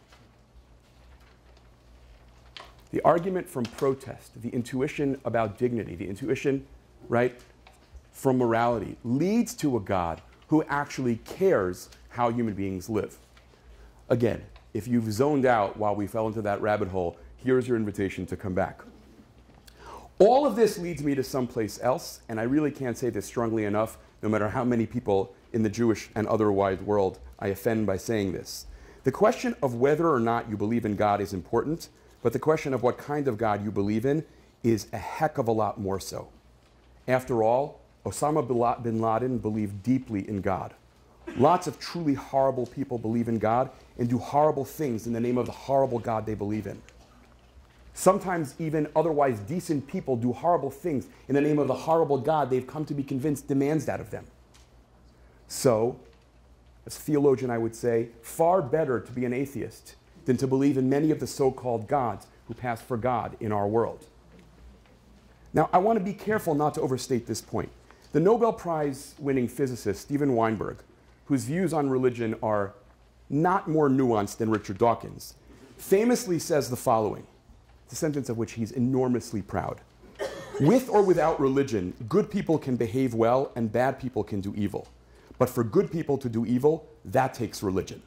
The argument from protest, the intuition about dignity, the intuition, right, from morality, leads to a God who actually cares how human beings live. Again, if you've zoned out while we fell into that rabbit hole, here's your invitation to come back. All of this leads me to someplace else, and I really can't say this strongly enough, no matter how many people in the Jewish and otherwise world I offend by saying this. The question of whether or not you believe in God is important, but the question of what kind of God you believe in is a heck of a lot more so. After all, Osama bin Laden believed deeply in God. Lots of truly horrible people believe in God and do horrible things in the name of the horrible God they believe in. Sometimes even otherwise decent people do horrible things in the name of the horrible God they've come to be convinced demands that of them. So, as a theologian I would say, far better to be an atheist than to believe in many of the so-called gods who pass for God in our world. Now, I want to be careful not to overstate this point. The Nobel Prize-winning physicist Steven Weinberg, whose views on religion are not more nuanced than Richard Dawkins, famously says the following, the sentence of which he's enormously proud. With or without religion, good people can behave well and bad people can do evil. But for good people to do evil, that takes religion.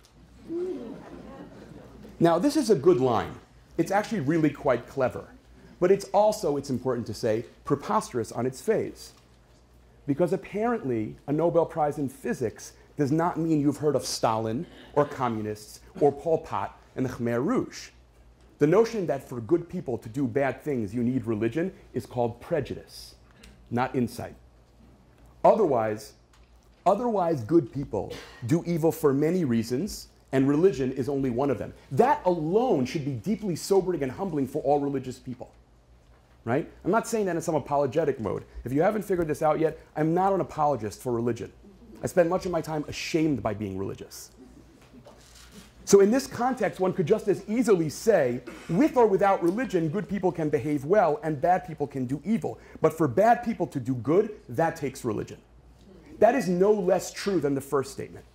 Now, this is a good line. It's actually really quite clever. But it's also, it's important to say, preposterous on its face. Because apparently, a Nobel Prize in physics does not mean you've heard of Stalin, or communists, or Pol Pot, and the Khmer Rouge. The notion that for good people to do bad things you need religion is called prejudice, not insight. Otherwise, otherwise good people do evil for many reasons, and religion is only one of them. That alone should be deeply sobering and humbling for all religious people. Right? I'm not saying that in some apologetic mode. If you haven't figured this out yet, I'm not an apologist for religion. I spend much of my time ashamed by being religious. So in this context, one could just as easily say, with or without religion, good people can behave well and bad people can do evil. But for bad people to do good, that takes religion. That is no less true than the first statement.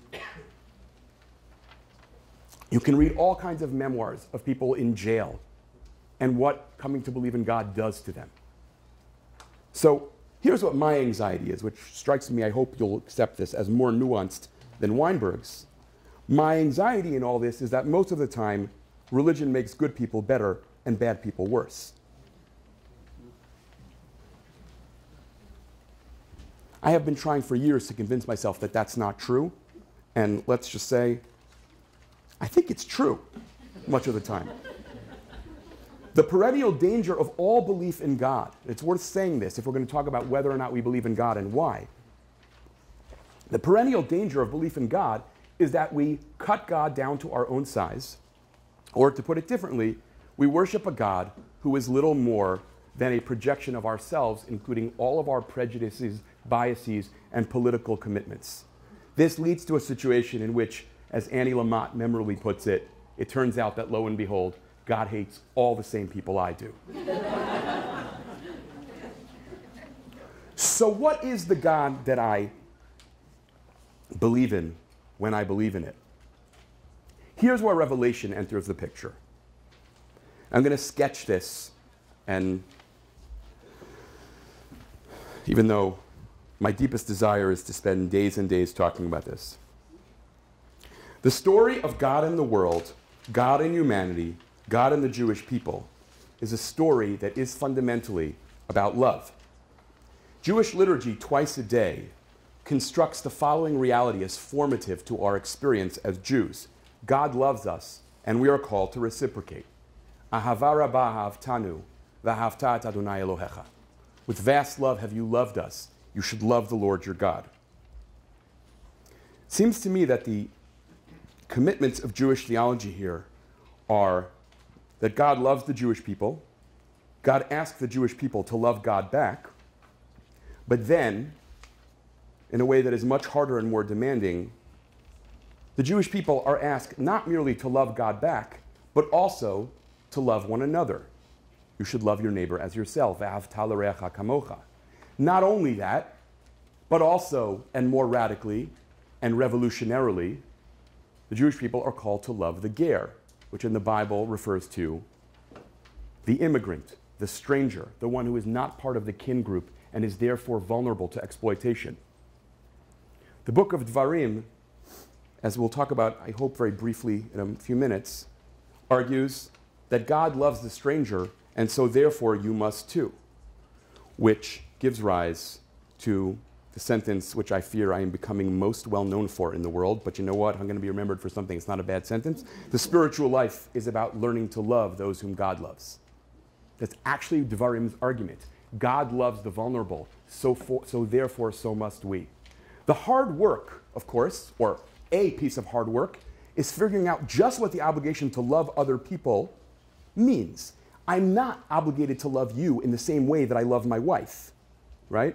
You can read all kinds of memoirs of people in jail and what coming to believe in God does to them. So here's what my anxiety is, which strikes me, I hope you'll accept this, as more nuanced than Weinberg's. My anxiety in all this is that most of the time, religion makes good people better and bad people worse. I have been trying for years to convince myself that that's not true, and let's just say, I think it's true much of the time. The perennial danger of all belief in God, it's worth saying this if we're going to talk about whether or not we believe in God and why. The perennial danger of belief in God is that we cut God down to our own size, or to put it differently, we worship a God who is little more than a projection of ourselves, including all of our prejudices, biases, and political commitments. This leads to a situation in which, as Annie Lamott memorably puts it, it turns out that, lo and behold, God hates all the same people I do. So what is the God that I believe in when I believe in it? Here's where revelation enters the picture. I'm going to sketch this, and even though my deepest desire is to spend days and days talking about this. The story of God and the world, God and humanity, God and the Jewish people, is a story that is fundamentally about love. Jewish liturgy twice a day constructs the following reality as formative to our experience as Jews. God loves us, and we are called to reciprocate. Ahava rabbah ahavtanu, v'ahavta et Adonai Elohecha. With vast love have you loved us. You should love the Lord your God. Seems to me that the commitments of Jewish theology here are that God loves the Jewish people, God asks the Jewish people to love God back, but then, in a way that is much harder and more demanding, the Jewish people are asked not merely to love God back, but also to love one another. You should love your neighbor as yourself. V'ahavta l'reacha kamocha. Not only that, but also, and more radically and revolutionarily, the Jewish people are called to love the ger, which in the Bible refers to the immigrant, the stranger, the one who is not part of the kin group and is therefore vulnerable to exploitation. The book of Dvarim, as we'll talk about, I hope very briefly in a few minutes, argues that God loves the stranger and so therefore you must too, which gives rise to the sentence which I fear I am becoming most well known for in the world, but you know what? I'm going to be remembered for something. It's not a bad sentence. The spiritual life is about learning to love those whom God loves. That's actually Dvarim's argument. God loves the vulnerable, so, for, so therefore so must we. The hard work, of course, or a piece of hard work, is figuring out just what the obligation to love other people means. I'm not obligated to love you in the same way that I love my wife, right?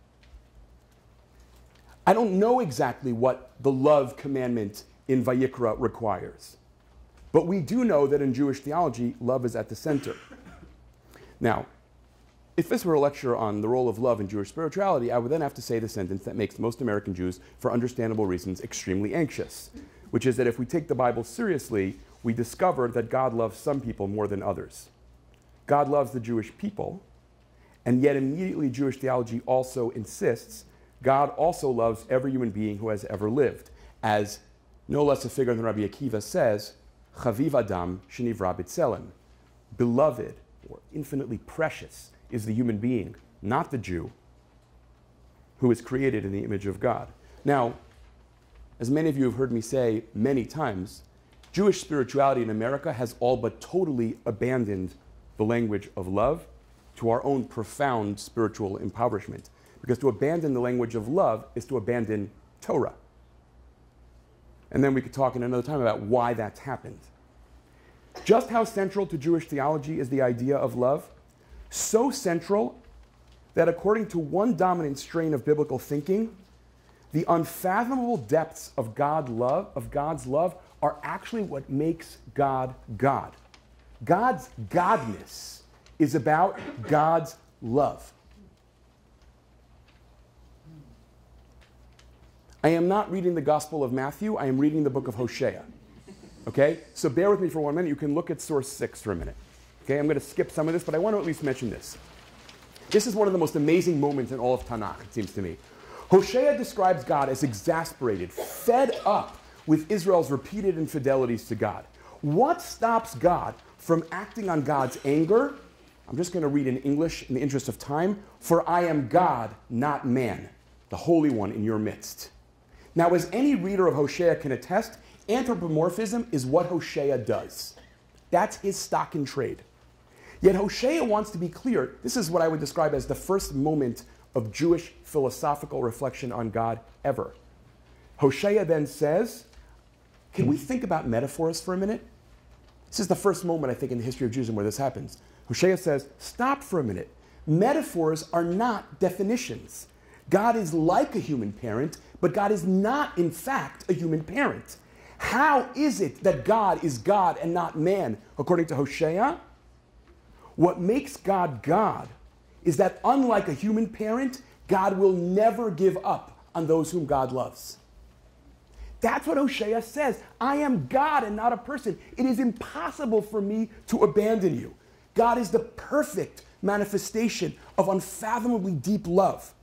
I don't know exactly what the love commandment in Vayikra requires. But we do know that in Jewish theology, love is at the center. Now, if this were a lecture on the role of love in Jewish spirituality, I would then have to say the sentence that makes most American Jews, for understandable reasons, extremely anxious, which is that if we take the Bible seriously, we discover that God loves some people more than others. God loves the Jewish people, and yet immediately Jewish theology also insists God also loves every human being who has ever lived. As no less a figure than Rabbi Akiva says, Chaviv Adam shenivra b'tselem. Beloved, or infinitely precious, is the human being, not the Jew, who is created in the image of God. Now, as many of you have heard me say many times, Jewish spirituality in America has all but totally abandoned the language of love to our own profound spiritual impoverishment. Because to abandon the language of love is to abandon Torah. And then we could talk in another time about why that's happened. Just how central to Jewish theology is the idea of love? So central that according to one dominant strain of biblical thinking, the unfathomable depths of God love, of God's love are actually what makes God God. God's godness is about God's love. I am not reading the Gospel of Matthew, I am reading the book of Hosea. Okay? So bear with me for one minute. You can look at source six for a minute. Okay? I'm going to skip some of this, but I want to at least mention this. This is one of the most amazing moments in all of Tanakh, it seems to me. Hosea describes God as exasperated, fed up with Israel's repeated infidelities to God. What stops God from acting on God's anger? I'm just going to read in English in the interest of time. For I am God, not man, the Holy One in your midst. Now, as any reader of Hosea can attest, anthropomorphism is what Hosea does. That's his stock in trade. Yet Hosea wants to be clear. This is what I would describe as the first moment of Jewish philosophical reflection on God ever. Hosea then says, can we think about metaphors for a minute? This is the first moment, I think, in the history of Judaism where this happens. Hosea says, stop for a minute. Metaphors are not definitions. God is like a human parent, but God is not, in fact, a human parent. How is it that God is God and not man, according to Hosea? What makes God God is that, unlike a human parent, God will never give up on those whom God loves. That's what Hosea says. I am God and not a person. It is impossible for me to abandon you. God is the perfect manifestation of unfathomably deep love.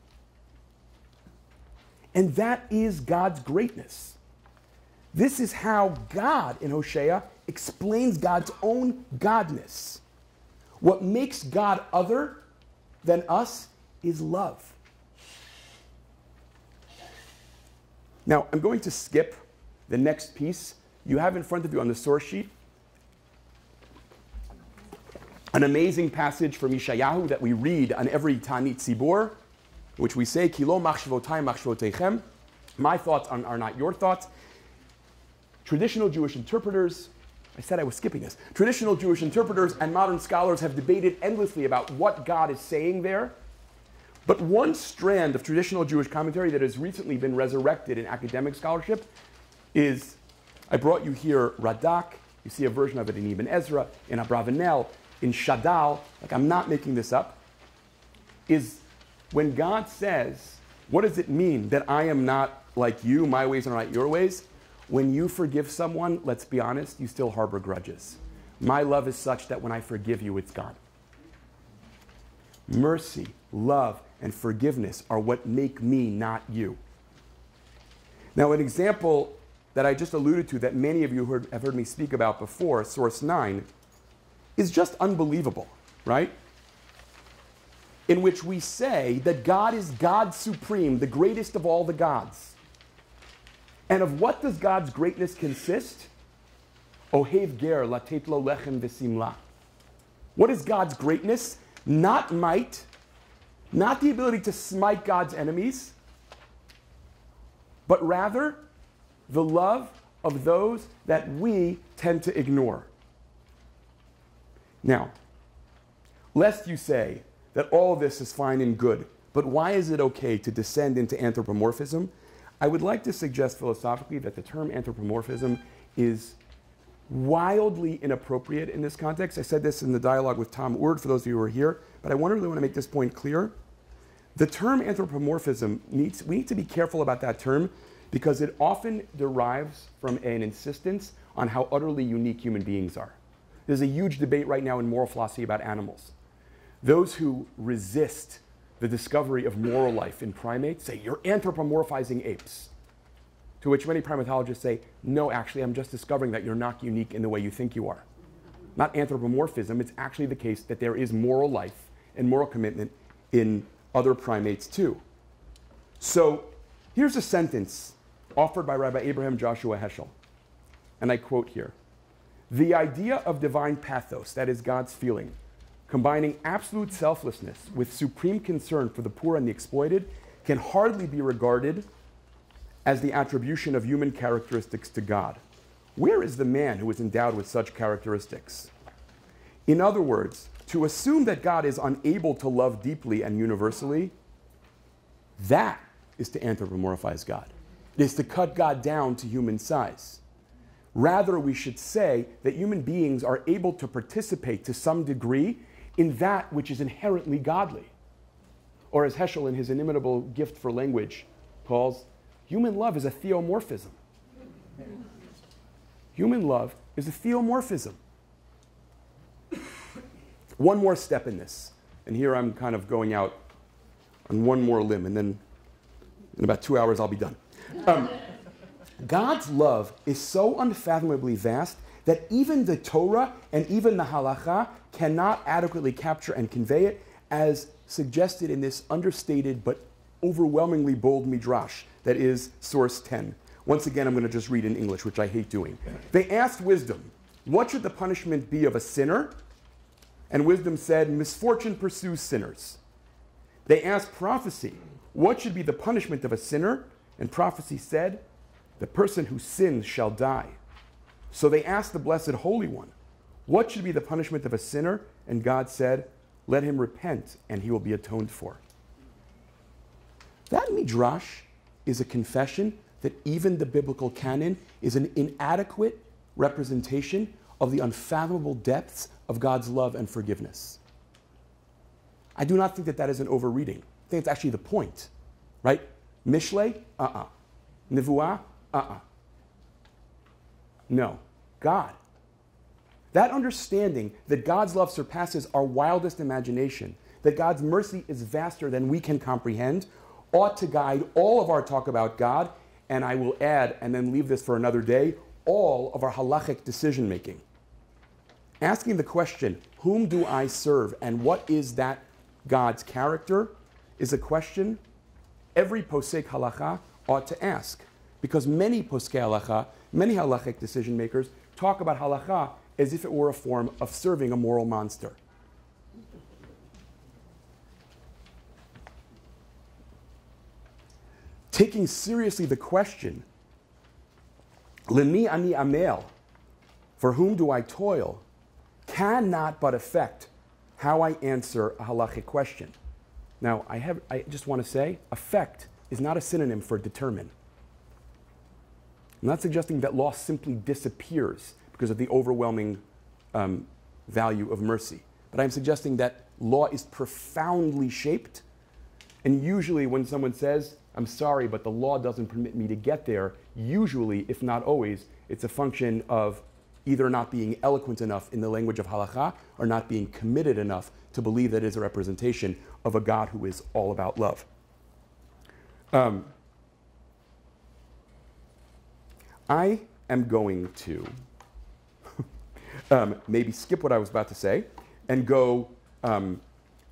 And that is God's greatness. This is how God, in Hosea, explains God's own godness. What makes God other than us is love. Now, I'm going to skip the next piece. You have in front of you on the source sheet an amazing passage from Yeshayahu that we read on every Tanit Tzibor, which we say, Ki lo machshavotai machshavoteichem, my thoughts are, are not your thoughts. Traditional Jewish interpreters, I said I was skipping this, traditional Jewish interpreters and modern scholars have debated endlessly about what God is saying there. But one strand of traditional Jewish commentary that has recently been resurrected in academic scholarship is, I brought you here Radak, you see a version of it in Ibn Ezra, in Abravanel, in Shadal, like I'm not making this up, is when God says, what does it mean that I am not like you, my ways are not your ways? When you forgive someone, let's be honest, you still harbor grudges. My love is such that when I forgive you, it's gone. Mercy, love, and forgiveness are what make me not you. Now, an example that I just alluded to that many of you heard, have heard me speak about before, source nine, is just unbelievable, right? In which we say that God is God supreme, the greatest of all the gods. And of what does God's greatness consist? Ohev ger latet lo lechem v'simla. What is God's greatness? Not might, not the ability to smite God's enemies, but rather the love of those that we tend to ignore. Now, lest you say that all of this is fine and good, but why is it okay to descend into anthropomorphism? I would like to suggest philosophically that the term anthropomorphism is wildly inappropriate in this context. I said this in the dialogue with Tom Ord for those of you who are here, but I really want to make this point clear. The term anthropomorphism, needs, we need to be careful about that term because it often derives from an insistence on how utterly unique human beings are. There's a huge debate right now in moral philosophy about animals. Those who resist the discovery of moral life in primates say, you're anthropomorphizing apes. To which many primatologists say, no, actually, I'm just discovering that you're not unique in the way you think you are. Not anthropomorphism, it's actually the case that there is moral life and moral commitment in other primates too. So here's a sentence offered by Rabbi Abraham Joshua Heschel, and I quote here. The idea of divine pathos, that is God's feeling, combining absolute selflessness with supreme concern for the poor and the exploited, can hardly be regarded as the attribution of human characteristics to God. Where is the man who is endowed with such characteristics? In other words, to assume that God is unable to love deeply and universally, that is to anthropomorphize God. It is to cut God down to human size. Rather, we should say that human beings are able to participate to some degree in that which is inherently godly. Or as Heschel in his inimitable gift for language calls, human love is a theomorphism. Human love is a theomorphism. One more step in this, and here I'm kind of going out on one more limb, and then in about two hours I'll be done. Um, God's love is so unfathomably vast that even the Torah and even the Halacha cannot adequately capture and convey it, as suggested in this understated but overwhelmingly bold midrash that is source ten. Once again, I'm going to just read in English, which I hate doing. They asked wisdom, what should the punishment be of a sinner? And wisdom said, misfortune pursues sinners. They asked prophecy, what should be the punishment of a sinner? And prophecy said, the person who sins shall die. So they asked the Blessed Holy One, what should be the punishment of a sinner? And God said, let him repent and he will be atoned for. That midrash is a confession that even the biblical canon is an inadequate representation of the unfathomable depths of God's love and forgiveness. I do not think that that is an overreading. I think it's actually the point, right? Mishle, uh-uh. Nevuah, uh-uh. No, God. That understanding that God's love surpasses our wildest imagination, that God's mercy is vaster than we can comprehend, ought to guide all of our talk about God, and I will add, and then leave this for another day, all of our halachic decision making. Asking the question, whom do I serve and what is that God's character, is a question every posek halacha ought to ask. Because many poskei halacha, many halachic decision makers, talk about halacha as if it were a form of serving a moral monster. taking seriously the question, Lemi ani amel, for whom do I toil, cannot but affect how I answer a halachic question. Now, I, have, I just want to say, affect is not a synonym for determine. I'm not suggesting that law simply disappears because of the overwhelming um, value of mercy. But I'm suggesting that law is profoundly shaped. And usually when someone says, I'm sorry, but the law doesn't permit me to get there, usually, if not always, it's a function of either not being eloquent enough in the language of halakha or not being committed enough to believe that it is a representation of a God who is all about love. Um, I am going to um, maybe skip what I was about to say and go um,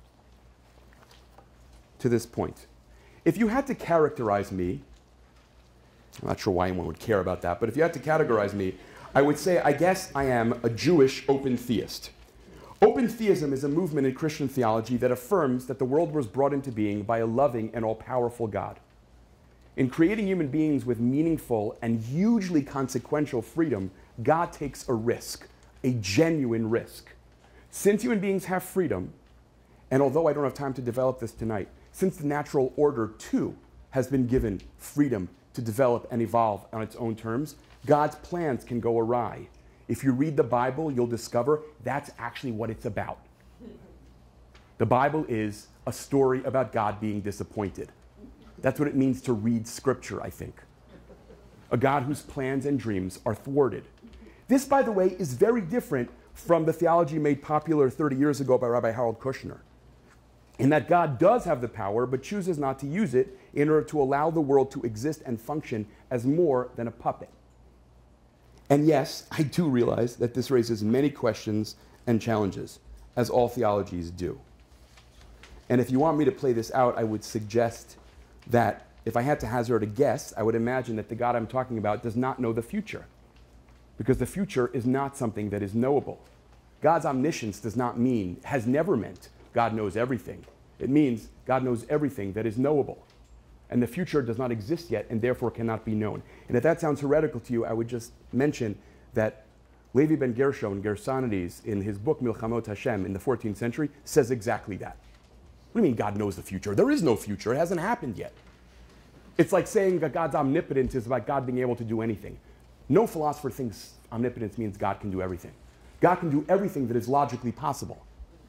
to this point. If you had to characterize me, I'm not sure why anyone would care about that, but if you had to categorize me, I would say, I guess I am a Jewish open theist. Open theism is a movement in Christian theology that affirms that the world was brought into being by a loving and all-powerful God. In creating human beings with meaningful and hugely consequential freedom, God takes a risk, a genuine risk. Since human beings have freedom, and although I don't have time to develop this tonight, since the natural order too has been given freedom to develop and evolve on its own terms, God's plans can go awry. If you read the Bible, you'll discover that's actually what it's about. The Bible is a story about God being disappointed. That's what it means to read Scripture, I think. A God whose plans and dreams are thwarted. This, by the way, is very different from the theology made popular thirty years ago by Rabbi Harold Kushner, in that God does have the power, but chooses not to use it in order to allow the world to exist and function as more than a puppet. And yes, I do realize that this raises many questions and challenges, as all theologies do. And if you want me to play this out, I would suggest that if I had to hazard a guess, I would imagine that the God I'm talking about does not know the future, because the future is not something that is knowable. God's omniscience does not mean, has never meant, God knows everything. It means God knows everything that is knowable. And the future does not exist yet and therefore cannot be known. And if that sounds heretical to you, I would just mention that Levi ben Gershon, Gersonides, in his book Milchamot Hashem in the fourteenth century, says exactly that. What do you mean God knows the future? There is no future. It hasn't happened yet. It's like saying that God's omnipotence is about God being able to do anything. No philosopher thinks omnipotence means God can do everything. God can do everything that is logically possible.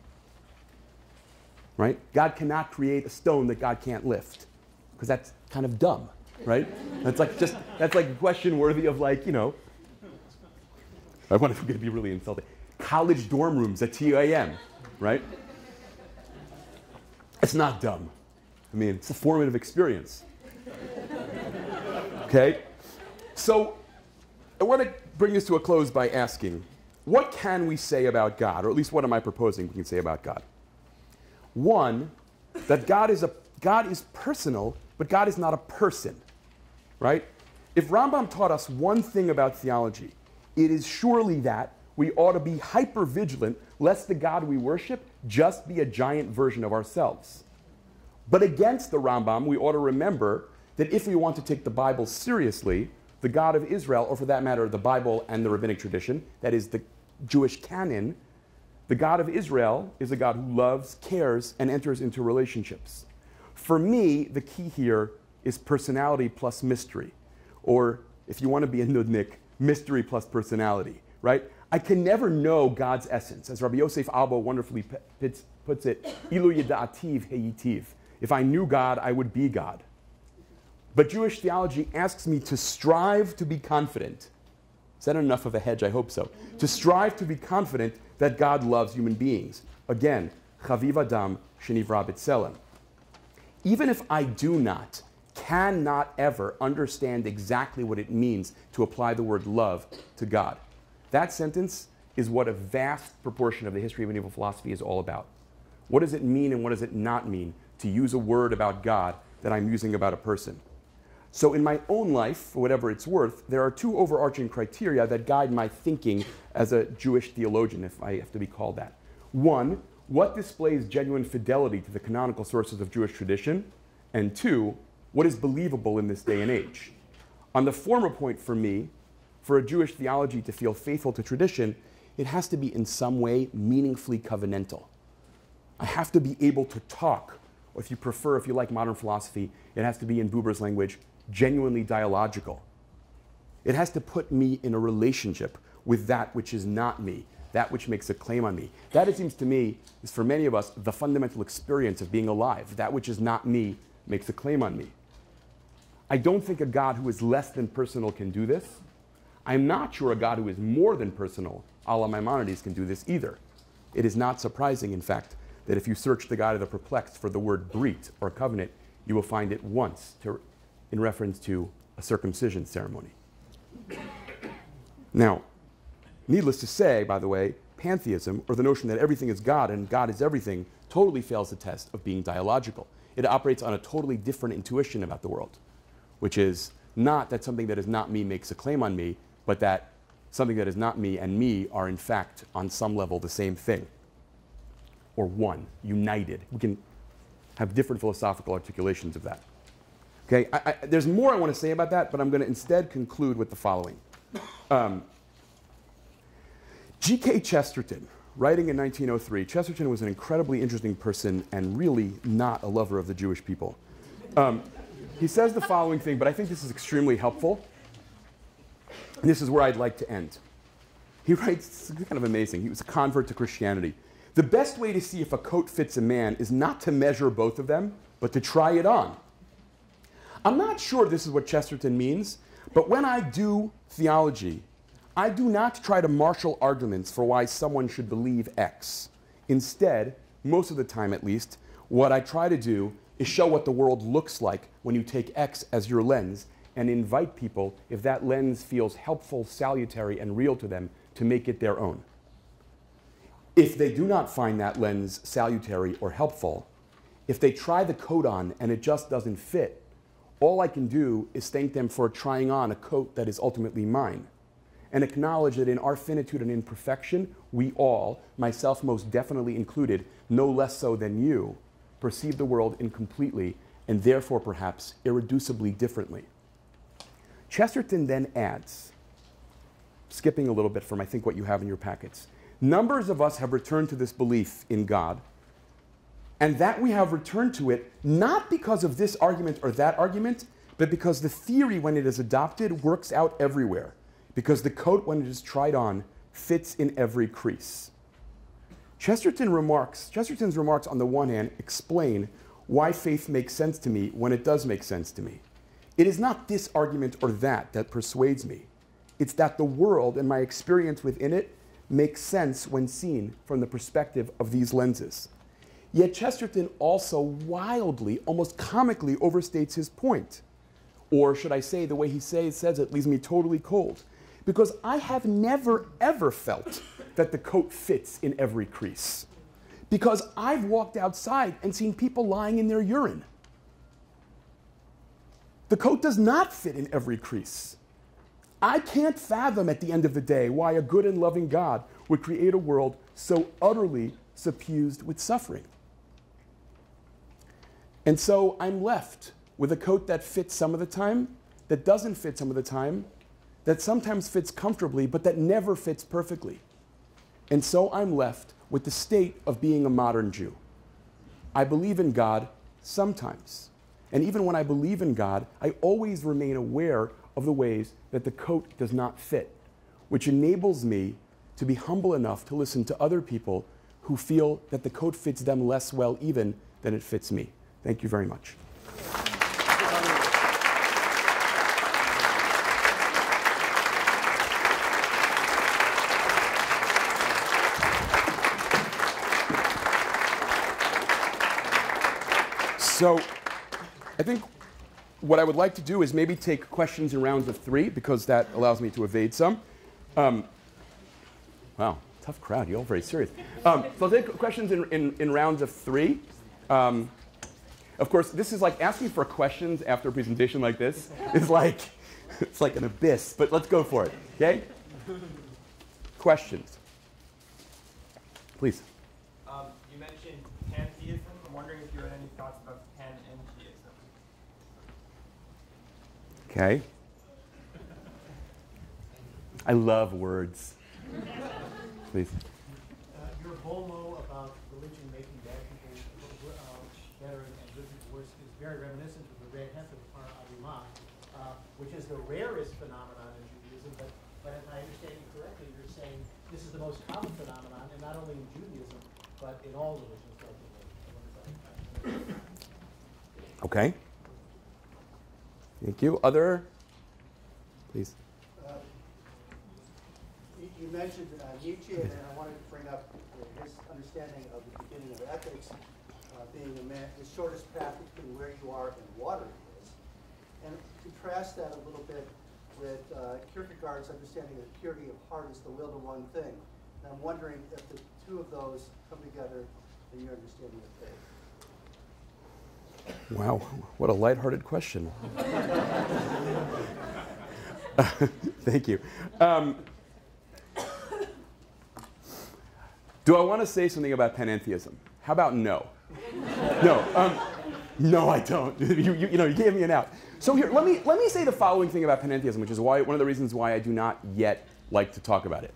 Right? God cannot create a stone that God can't lift, because that's kind of dumb, right? That's like just that's like a question worthy of, like, you know, I want to be really insulting. College dorm rooms at T A M, right? It's not dumb. I mean, it's a formative experience. Okay? So I want to bring this to a close by asking, what can we say about God? Or at least what am I proposing we can say about God? One, that God is, a, God is personal, but God is not a person, right? If Rambam taught us one thing about theology, it is surely that we ought to be hyper-vigilant lest the God we worship just be a giant version of ourselves. But against the Rambam, we ought to remember that if we want to take the Bible seriously, the God of Israel, or for that matter, the Bible and the rabbinic tradition, that is the Jewish canon, the God of Israel is a God who loves, cares, and enters into relationships. For me, the key here is personality plus mystery. Or, if you want to be a nudnik, mystery plus personality, right? I can never know God's essence. As Rabbi Yosef Albo wonderfully puts it, Ilu yeda'ativ heyitiv. If I knew God, I would be God. But Jewish theology asks me to strive to be confident. Is that enough of a hedge? I hope so. To strive to be confident that God loves human beings. Again, chaviv adam shenivra b'tselem. Even if I do not, cannot ever understand exactly what it means to apply the word love to God, that sentence is what a vast proportion of the history of medieval philosophy is all about. What does it mean and what does it not mean to use a word about God that I'm using about a person? So in my own life, for whatever it's worth, there are two overarching criteria that guide my thinking as a Jewish theologian, if I have to be called that. One, what displays genuine fidelity to the canonical sources of Jewish tradition? And two, what is believable in this day and age. On the former point, for me, for a Jewish theology to feel faithful to tradition, it has to be in some way meaningfully covenantal. I have to be able to talk, or if you prefer, if you like modern philosophy, it has to be, in Buber's language, genuinely dialogical. It has to put me in a relationship with that which is not me, that which makes a claim on me. That, it seems to me, is for many of us the fundamental experience of being alive. That which is not me makes a claim on me. I don't think a God who is less than personal can do this. I'm not sure a God who is more than personal, a la Maimonides, can do this either. It is not surprising, in fact, that if you search the Guide of the Perplexed for the word brit, or covenant, you will find it once to, in reference to a circumcision ceremony. Now, needless to say, by the way, pantheism, or the notion that everything is God and God is everything, totally fails the test of being dialogical. It operates on a totally different intuition about the world, which is not that something that is not me makes a claim on me, but that something that is not me and me are in fact on some level the same thing, or one, united. We can have different philosophical articulations of that. Okay, I, I, there's more I want to say about that, but I'm going to instead conclude with the following. Um, G K Chesterton, writing in nineteen oh three, Chesterton was an incredibly interesting person and really not a lover of the Jewish people. Um, he says the following thing, but I think this is extremely helpful. And this is where I'd like to end. He writes, it's kind of amazing. He was a convert to Christianity. The best way to see if a coat fits a man is not to measure both of them, but to try it on. I'm not sure this is what Chesterton means, but when I do theology, I do not try to marshal arguments for why someone should believe X. Instead, most of the time at least, what I try to do is show what the world looks like when you take X as your lens and invite people, if that lens feels helpful, salutary, and real to them, to make it their own. If they do not find that lens salutary or helpful, if they try the coat on and it just doesn't fit, all I can do is thank them for trying on a coat that is ultimately mine, and acknowledge that in our finitude and imperfection, we all, myself most definitely included, no less so than you, perceive the world incompletely and therefore perhaps irreducibly differently. Chesterton then adds, skipping a little bit from I think what you have in your packets, numbers of us have returned to this belief in God, and that we have returned to it not because of this argument or that argument, but because the theory, when it is adopted, works out everywhere, because the coat, when it is tried on, fits in every crease. Chesterton remarks, Chesterton's remarks, on the one hand, explain why faith makes sense to me when it does make sense to me. It is not this argument or that that persuades me. It's that the world and my experience within it makes sense when seen from the perspective of these lenses. Yet Chesterton also wildly, almost comically, overstates his point. Or should I say, the way he say, says it leaves me totally cold. Because I have never, ever felt that the coat fits in every crease. Because I've walked outside and seen people lying in their urine. The coat does not fit in every crease. I can't fathom at the end of the day why a good and loving God would create a world so utterly suffused with suffering. And so I'm left with a coat that fits some of the time, that doesn't fit some of the time, that sometimes fits comfortably, but that never fits perfectly. And so I'm left with the state of being a modern Jew. I believe in God sometimes. And even when I believe in God, I always remain aware of the ways that the coat does not fit, which enables me to be humble enough to listen to other people who feel that the coat fits them less well even than it fits me. Thank you very much. So I think what I would like to do is maybe take questions in rounds of three, because that allows me to evade some. Um, wow, tough crowd. You're all very serious. Um, so I'll take questions in, in, in rounds of three. Um, of course, this is like asking for questions after a presentation like this is like, it's like an abyss, but let's go for it, okay? Questions? Please. Um, you mentioned pantheism. I'm wondering if you had any thoughts about panentheism. Okay. I love words. Please. Uh, your bolo about religion making bad people uh, better and good people worse is very reminiscent of the red heifer, the Par Adumah, uh, which is the rarest phenomenon in Judaism. But, but if I understand you correctly, you're saying this is the most common phenomenon, and not only in Judaism, but in all religions. Okay. Thank you. Other? Please. Uh, you, you mentioned uh, Nietzsche, and I wanted to bring up his understanding of the beginning of ethics uh, being a man, the shortest path between where you are and water is. And contrast that a little bit with uh, Kierkegaard's understanding that purity of heart is the will to one thing. And I'm wondering if the two of those come together in your understanding of faith. Wow, what a lighthearted question. Thank you. Um, do I want to say something about panentheism? How about no? No, um, no, I don't. you, you, you know, you gave me an out. So here, let me let me say the following thing about panentheism, which is why one of the reasons why I do not yet like to talk about it.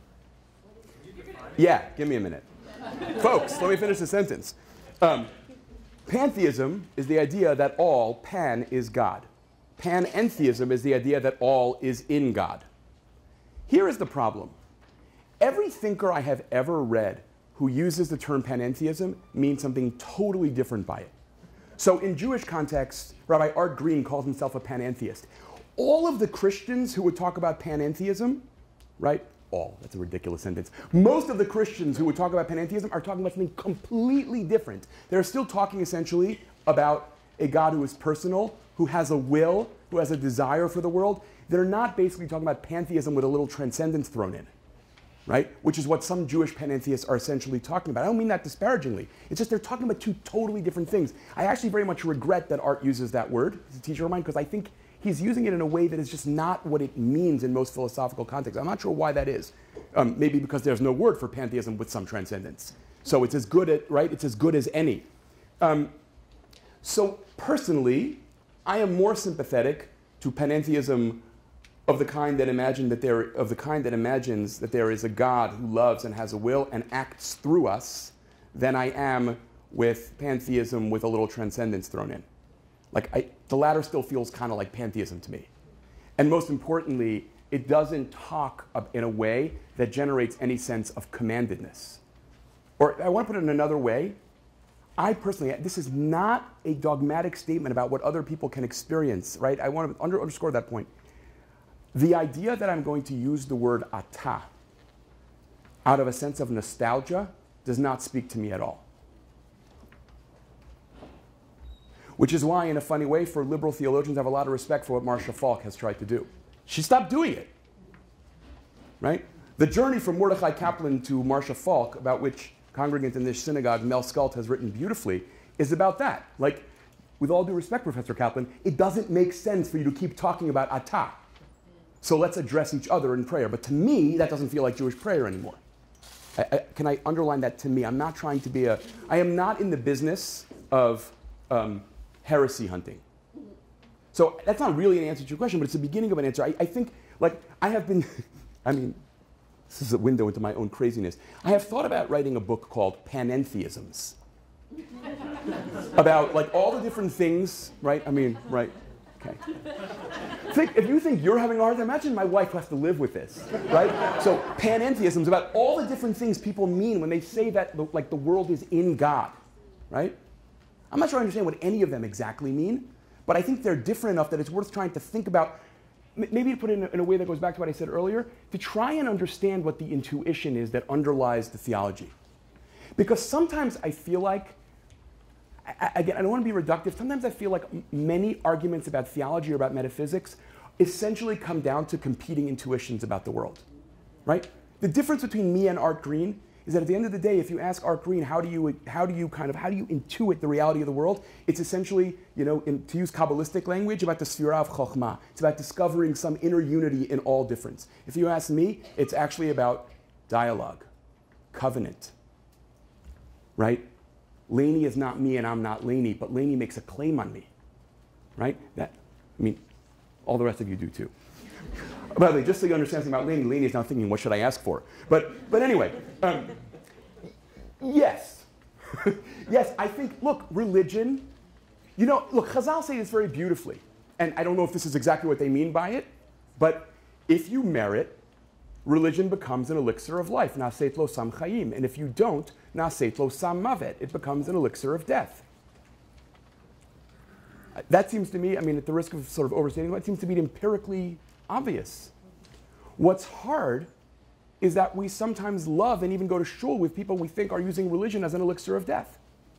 Yeah, give me a minute, folks. Let me finish the sentence. Um, Pantheism is the idea that all, pan, is God. Panentheism is the idea that all is in God. Here is the problem. Every thinker I have ever read who uses the term panentheism means something totally different by it. So in Jewish context, Rabbi Art Green calls himself a panentheist. All of the Christians who would talk about panentheism, right? All, that's a ridiculous sentence. Most of the Christians who would talk about panentheism are talking about something completely different. They're still talking essentially about a God who is personal, who has a will, who has a desire for the world. They're not basically talking about pantheism with a little transcendence thrown in, right? Which is what some Jewish panentheists are essentially talking about. I don't mean that disparagingly. It's just they're talking about two totally different things. I actually very much regret that Art uses that word as a teacher of mine, because I think he's using it in a way that is just not what it means in most philosophical contexts. I'm not sure why that is. Um, maybe because there's no word for pantheism with some transcendence. So it's as good at, right? It's as good as any. Um, so personally, I am more sympathetic to panentheism of the kind that imagine that there, of the kind that imagines that there is a God who loves and has a will and acts through us, than I am with pantheism with a little transcendence thrown in. Like, I, the latter still feels kind of like pantheism to me. And most importantly, it doesn't talk of, in a way that generates any sense of commandedness. Or I want to put it in another way. I personally, this is not a dogmatic statement about what other people can experience, right? I want to under, underscore that point. The idea that I'm going to use the word ata out of a sense of nostalgia does not speak to me at all. Which is why, in a funny way, for liberal theologians, I have a lot of respect for what Marcia Falk has tried to do. She stopped doing it, right? The journey from Mordechai Kaplan to Marcia Falk, about which congregant in this synagogue, Mel Skult, has written beautifully, is about that. Like, with all due respect, Professor Kaplan, it doesn't make sense for you to keep talking about atah. So let's address each other in prayer. But to me, that doesn't feel like Jewish prayer anymore. I, I, can I underline that to me? I'm not trying to be a, I am not in the business of um, heresy hunting. So that's not really an answer to your question, but it's the beginning of an answer. I, I think, like, I have been, I mean, this is a window into my own craziness. I have thought about writing a book called Panentheisms. About, like, all the different things, right? I mean, right, okay. Think, if you think you're having a hard time, imagine my wife who has to live with this, right? So panentheisms about all the different things people mean when they say that, the, like, the world is in God, right? I'm not sure I understand what any of them exactly mean, but I think they're different enough that it's worth trying to think about, maybe to put it in a, in a way that goes back to what I said earlier, to try and understand what the intuition is that underlies the theology. Because sometimes I feel like, I, again, I don't want to be reductive, sometimes I feel like many arguments about theology or about metaphysics essentially come down to competing intuitions about the world, right? The difference between me and Art Green is that at the end of the day, if you ask Art Green, how do you, how do you kind of, how do you intuit the reality of the world? It's essentially, you know, in, to use Kabbalistic language, about the sfira of chokhmah. It's about discovering some inner unity in all difference. If you ask me, it's actually about dialogue, covenant, right? Laney is not me and I'm not Laney, but Laney makes a claim on me, right? That, I mean, All the rest of you do too. By the way, just so you understand something about Lainey, Lainey is now thinking, what should I ask for? But, but anyway, um, yes. Yes, I think, look, religion, you know, look, Chazal say this very beautifully. And I don't know if this is exactly what they mean by it, but if you merit, religion becomes an elixir of life, naset lo sam chayim. And if you don't, naset lo sam mavet. It becomes an elixir of death. That seems to me, I mean, at the risk of sort of overstating, that seems to be empirically obvious. What's hard is that we sometimes love and even go to shul with people we think are using religion as an elixir of death.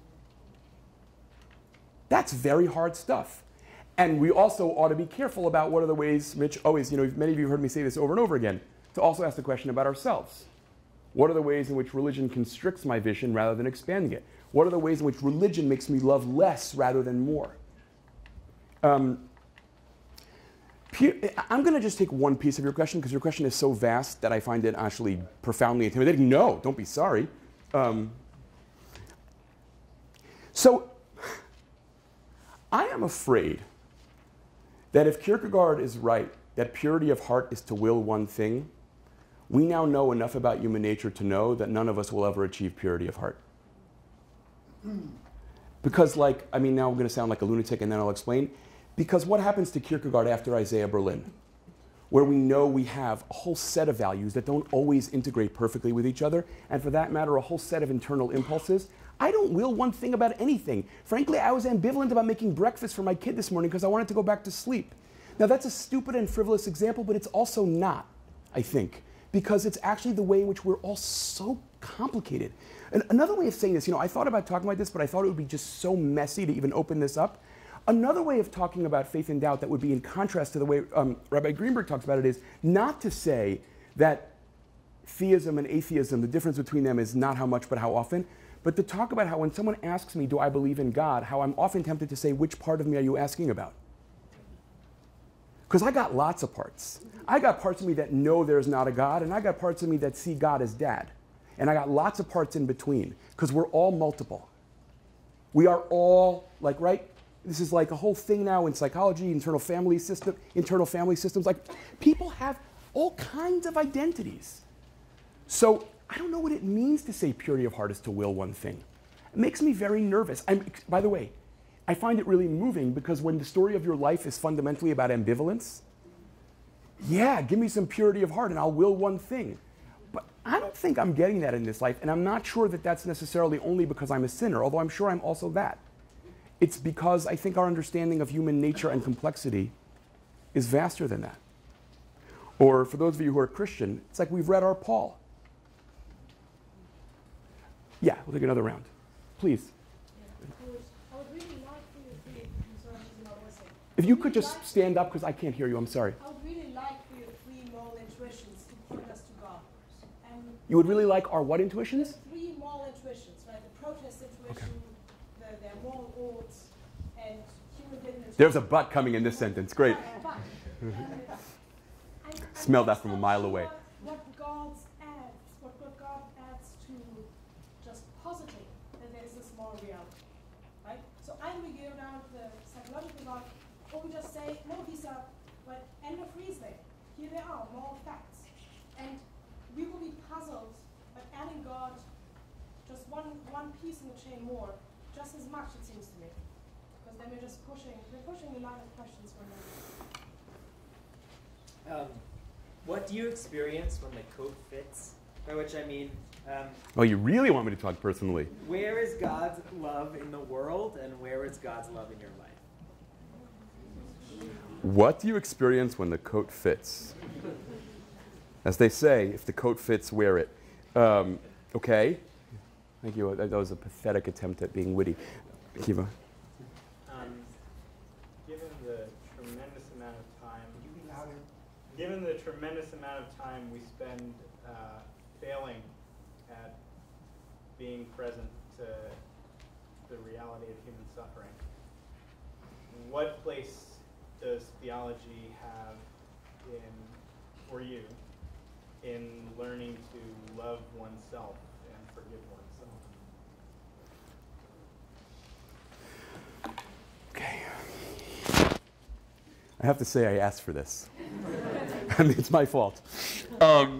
That's very hard stuff. And we also ought to be careful about what are the ways, Mitch, always, you know, many of you have heard me say this over and over again, to also ask the question about ourselves. What are the ways in which religion constricts my vision rather than expanding it? What are the ways in which religion makes me love less rather than more? Um, I'm going to just take one piece of your question because your question is so vast that I find it actually profoundly intimidating. No, don't be sorry. Um, so I am afraid that if Kierkegaard is right, that purity of heart is to will one thing, we now know enough about human nature to know that none of us will ever achieve purity of heart. Because like, I mean, now I'm going to sound like a lunatic and then I'll explain. Because what happens to Kierkegaard after Isaiah Berlin? Where we know we have a whole set of values that don't always integrate perfectly with each other, and for that matter, a whole set of internal impulses. I don't will one thing about anything. Frankly, I was ambivalent about making breakfast for my kid this morning because I wanted to go back to sleep. Now that's a stupid and frivolous example, but it's also not, I think, because it's actually the way in which we're all so complicated. And another way of saying this, you know, I thought about talking about this, but I thought it would be just so messy to even open this up. Another way of talking about faith and doubt that would be in contrast to the way um, Rabbi Greenberg talks about it is not to say that theism and atheism, the difference between them is not how much but how often, but to talk about how when someone asks me, do I believe in God, how I'm often tempted to say, which part of me are you asking about? Because I got lots of parts. I got parts of me that know there's not a God, and I got parts of me that see God as dad. And I got lots of parts in between, because we're all multiple. We are all, like, right? This is like a whole thing now in psychology, internal family system, internal family systems. Like, people have all kinds of identities. So I don't know what it means to say purity of heart is to will one thing. It makes me very nervous. I'm, by the way, I find it really moving because when the story of your life is fundamentally about ambivalence, yeah, give me some purity of heart and I'll will one thing. But I don't think I'm getting that in this life, and I'm not sure that that's necessarily only because I'm a sinner, although I'm sure I'm also that. It's because I think our understanding of human nature and complexity is vaster than that. Or for those of you who are Christian, it's like we've read our Paul. Yeah, we'll take another round. Please. I would really like for you three, sorry, I'm not listening. If you could just stand up because I can't hear you, I'm sorry. I would really like for your three moral intuitions to point us to God. And You would really like our what intuitions? the three moral intuitions, right? The protest intuition, the, their moral odds, and human goodness. There's a but coming in this sentence. Great. But, um, I'm- I'm Smell that just from a not mile sure away. What God adds, what, what God adds to just positing that there is this moral reality, right? So either we go down to the psychological route, or we just say, no, these are, like, end of reasoning. Here they are, moral facts. And we will be puzzled by adding God just one, one piece in the chain more, just as much, it seems to me. Because then we're just pushing, we're pushing the line of questions for them. Um, what do you experience when the coat fits? By which I mean, um, Oh, you really want me to talk personally? where is God's love in the world, and where is God's love in your life? What do you experience when the coat fits? As they say, if the coat fits, wear it. Um, okay. Thank you. That was a pathetic attempt at being witty. Kiva. Um, given the tremendous amount of time, given the tremendous amount of time we spend uh, failing at being present to the reality of human suffering, what place does theology have in, for you, in learning to love oneself and forgive oneself? Okay. I have to say I asked for this. I mean, it's my fault. Um,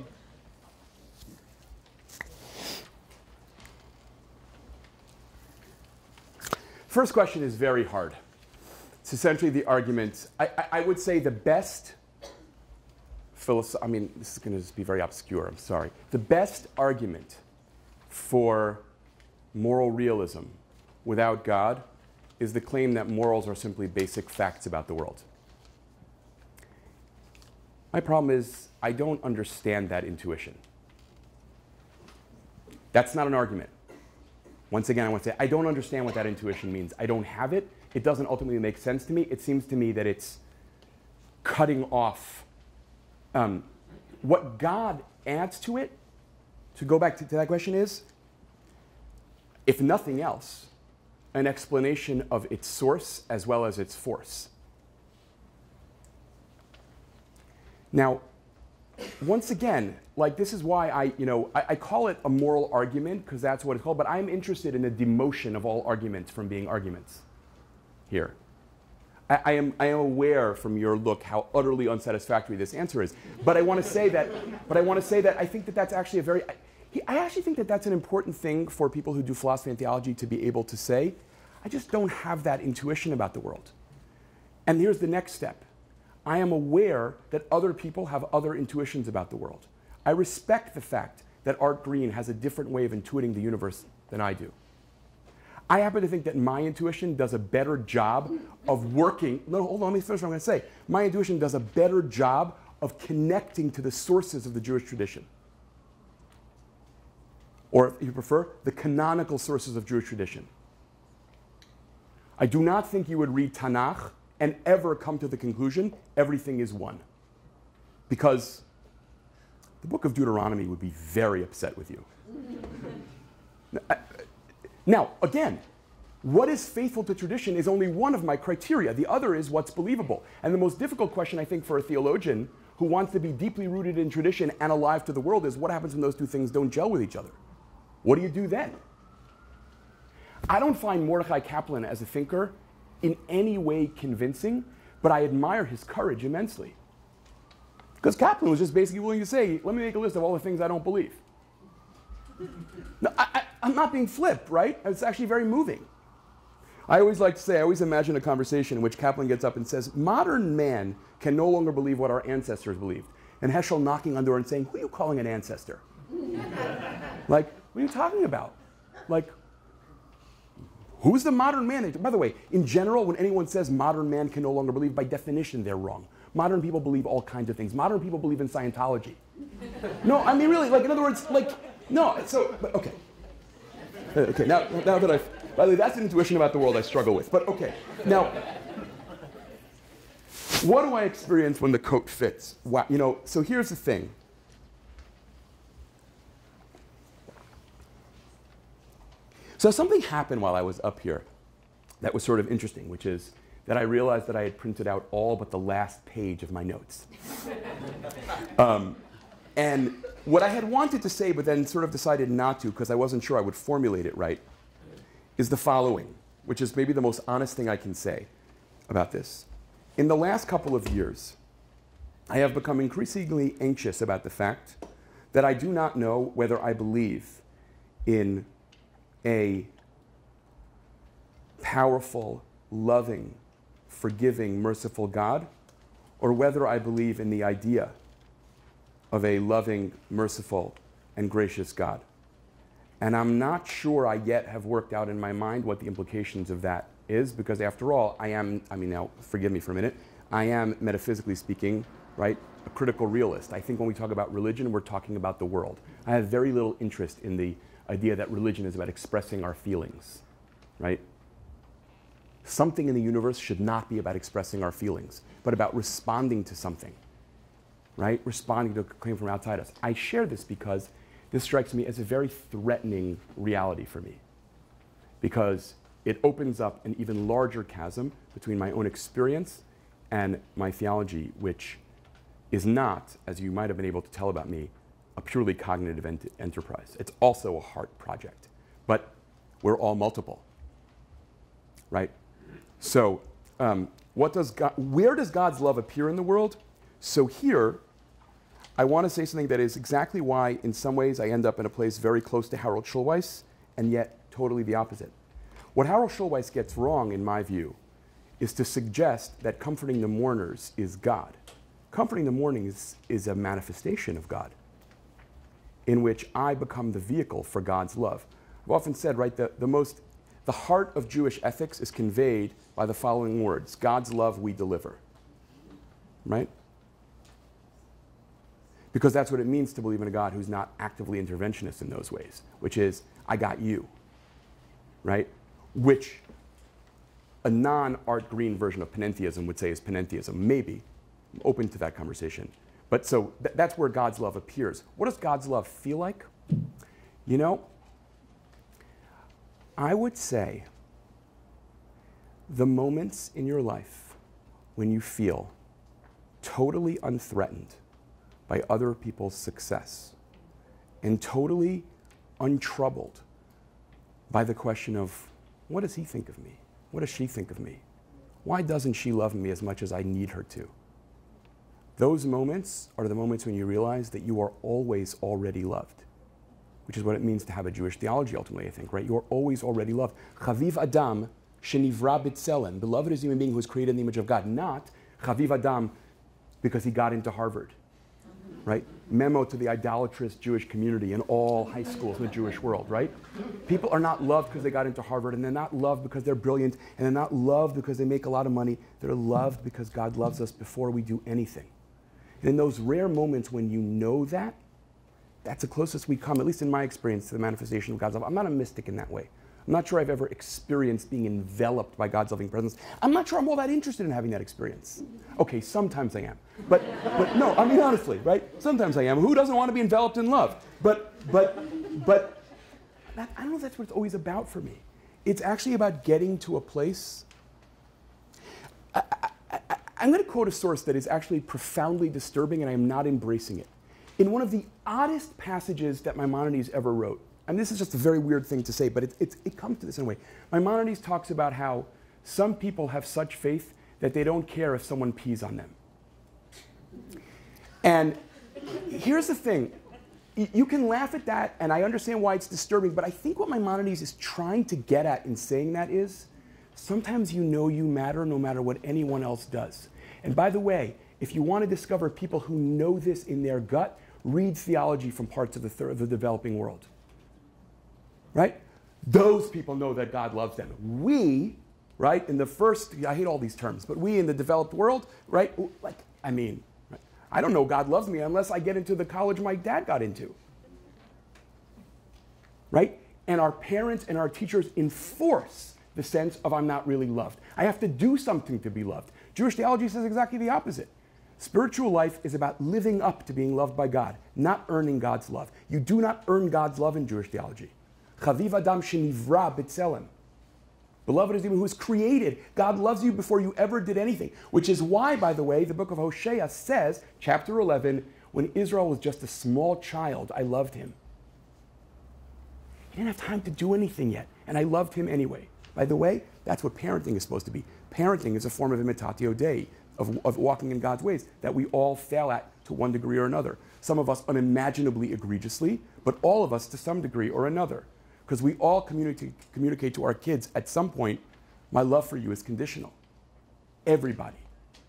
first question is very hard. It's essentially the argument. I, I, I would say the best philosoph- I mean, this is going to just be very obscure. I'm sorry. The best argument for moral realism without God is the claim that morals are simply basic facts about the world. My problem is I don't understand that intuition. That's not an argument. Once again, I want to say I don't understand what that intuition means. I don't have it. It doesn't ultimately make sense to me. It seems to me that it's cutting off um, what God adds to it. To go back to, to that question is, if nothing else, an explanation of its source as well as its force. Now, once again, like this is why I, you know, I, I call it a moral argument because that's what it's called, but I'm interested in the demotion of all arguments from being arguments here. I, I, am, I am aware from your look how utterly unsatisfactory this answer is, but I want to say that, but I want to say that I think that that's actually a very, I, I actually think that that's an important thing for people who do philosophy and theology to be able to say. I just don't have that intuition about the world. And here's the next step. I am aware that other people have other intuitions about the world. I respect the fact that Art Green has a different way of intuiting the universe than I do. I happen to think that my intuition does a better job of working. No, hold on, let me finish what I'm going to say. My intuition does a better job of connecting to the sources of the Jewish tradition. Or, if you prefer, the canonical sources of Jewish tradition. I do not think you would read Tanakh and ever come to the conclusion everything is one. Because the book of Deuteronomy would be very upset with you. Now, again, what is faithful to tradition is only one of my criteria. The other is what's believable. And the most difficult question, I think, for a theologian who wants to be deeply rooted in tradition and alive to the world is what happens when those two things don't gel with each other? What do you do then? I don't find Mordechai Kaplan as a thinker in any way convincing, but I admire his courage immensely. Because Kaplan was just basically willing to say, let me make a list of all the things I don't believe. No, I, I, I'm not being flip, right? It's actually very moving. I always like to say, I always imagine a conversation in which Kaplan gets up and says, modern man can no longer believe what our ancestors believed. And Heschel knocking on the door and saying, who are you calling an ancestor? Like, what are you talking about? Like, who's the modern man? By the way, in general, when anyone says modern man can no longer believe, by definition, they're wrong. Modern people believe all kinds of things. Modern people believe in Scientology. No, I mean, really, like, in other words, like, no, so, but, okay. Okay, now, now that I've, by the way, that's an intuition about the world I struggle with, but okay. Now, what do I experience when the coat fits? Wow, you know, so here's the thing. So something happened while I was up here that was sort of interesting, which is that I realized that I had printed out all but the last page of my notes. um, and what I had wanted to say, but then sort of decided not to because I wasn't sure I would formulate it right, is the following, which is maybe the most honest thing I can say about this. In the last couple of years, I have become increasingly anxious about the fact that I do not know whether I believe in a powerful, loving, forgiving, merciful God, or whether I believe in the idea of a loving, merciful, and gracious God. And I'm not sure I yet have worked out in my mind what the implications of that is, because after all, I am, I mean, now, forgive me for a minute, I am, metaphysically speaking, right, a critical realist. I think when we talk about religion, we're talking about the world. I have very little interest in the idea that religion is about expressing our feelings, right? Something in the universe should not be about expressing our feelings, but about responding to something, right? Responding to a claim from outside us. I share this because this strikes me as a very threatening reality for me, because it opens up an even larger chasm between my own experience and my theology, which is not, as you might have been able to tell about me, a purely cognitive ent enterprise. It's also a heart project, but we're all multiple, right? So um, what does God, where does God's love appear in the world? So here, I want to say something that is exactly why, in some ways, I end up in a place very close to Harold Schulweis, and yet totally the opposite. What Harold Schulweis gets wrong, in my view, is to suggest that comforting the mourners is God. Comforting the mourning is, is a manifestation of God, in which I become the vehicle for God's love. I've often said, right, the, the most, the heart of Jewish ethics is conveyed by the following words: God's love we deliver, right? Because that's what it means to believe in a God who's not actively interventionist in those ways, which is, I got you, right? Which a non-Art Green version of panentheism would say is panentheism. Maybe. I'm open to that conversation. But so th that's where God's love appears. What does God's love feel like? You know, I would say the moments in your life when you feel totally unthreatened by other people's success and totally untroubled by the question of, what does he think of me? What does she think of me? Why doesn't she love me as much as I need her to? Those moments are the moments when you realize that you are always already loved, which is what it means to have a Jewish theology ultimately, I think, right? You are always already loved. Chaviv Adam shenivra b'tselem. Beloved is a human being who was created in the image of God, not Chaviv Adam because he got into Harvard, right? Memo to the idolatrous Jewish community in all high schools in the Jewish world, right? People are not loved because they got into Harvard, and they're not loved because they're brilliant, and they're not loved because they make a lot of money. They're loved because God loves us before we do anything. And in those rare moments when you know that, that's the closest we come, at least in my experience, to the manifestation of God's love. I'm not a mystic in that way. I'm not sure I've ever experienced being enveloped by God's loving presence. I'm not sure I'm all that interested in having that experience. Okay, sometimes I am. But, but no, I mean honestly, right? Sometimes I am. Who doesn't want to be enveloped in love? But, but, but that, I don't know if that's what it's always about for me. It's actually about getting to a place. I, I, I, I'm going to quote a source that is actually profoundly disturbing, and I am not embracing it. In one of the oddest passages that Maimonides ever wrote, and this is just a very weird thing to say, but it, it, it comes to this in a way. Maimonides talks about how some people have such faith that they don't care if someone pees on them. And here's the thing. Y you can laugh at that, and I understand why it's disturbing, but I think what Maimonides is trying to get at in saying that is, sometimes you know you matter no matter what anyone else does. And by the way, if you want to discover people who know this in their gut, read theology from parts of the, third, of the developing world. Right? Those people know that God loves them. We, right, in the first, I hate all these terms, but we in the developed world, right, like, I mean, right, I don't know God loves me unless I get into the college my dad got into. Right? And our parents and our teachers enforce the sense of I'm not really loved. I have to do something to be loved. Jewish theology says exactly the opposite. Spiritual life is about living up to being loved by God, not earning God's love. You do not earn God's love in Jewish theology. Chaviv Adam shenivra b'tselem. Beloved is the one who was created. God loves you before you ever did anything. Which is why, by the way, the book of Hosea says, chapter eleven, when Israel was just a small child, I loved him. He didn't have time to do anything yet, and I loved him anyway. By the way, that's what parenting is supposed to be. Parenting is a form of imitatio Dei, of, of walking in God's ways, that we all fail at to one degree or another. Some of us unimaginably egregiously, but all of us to some degree or another. Because we all communicate, communicate to our kids at some point, my love for you is conditional. Everybody.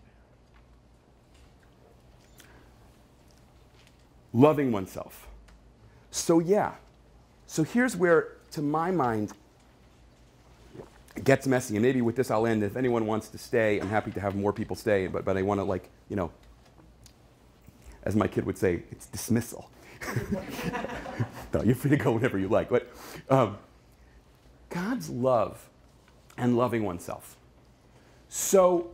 Loving oneself. So yeah, so here's where, to my mind, it gets messy. And maybe with this I'll end. If anyone wants to stay, I'm happy to have more people stay, but, but I want to, like, you know, as my kid would say, it's dismissal. No, you're free to go whenever you like. But um, God's love and loving oneself. So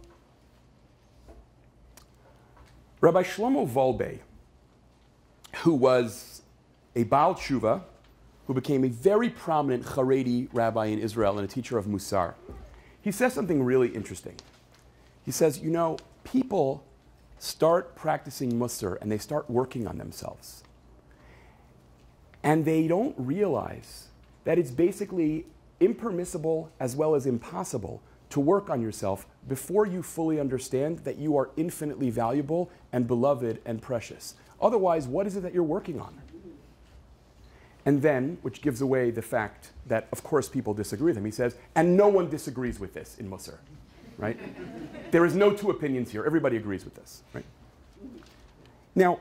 Rabbi Shlomo Volbe, who was a Baal Tshuva, who became a very prominent Haredi rabbi in Israel and a teacher of Musar, he says something really interesting. He says, you know, people start practicing Musar and they start working on themselves. And they don't realize that it's basically impermissible as well as impossible to work on yourself before you fully understand that you are infinitely valuable and beloved and precious. Otherwise, what is it that you're working on? And then, which gives away the fact that, of course, people disagree with him, he says, and no one disagrees with this in Musar, right? There is no two opinions here. Everybody agrees with this, right? Now,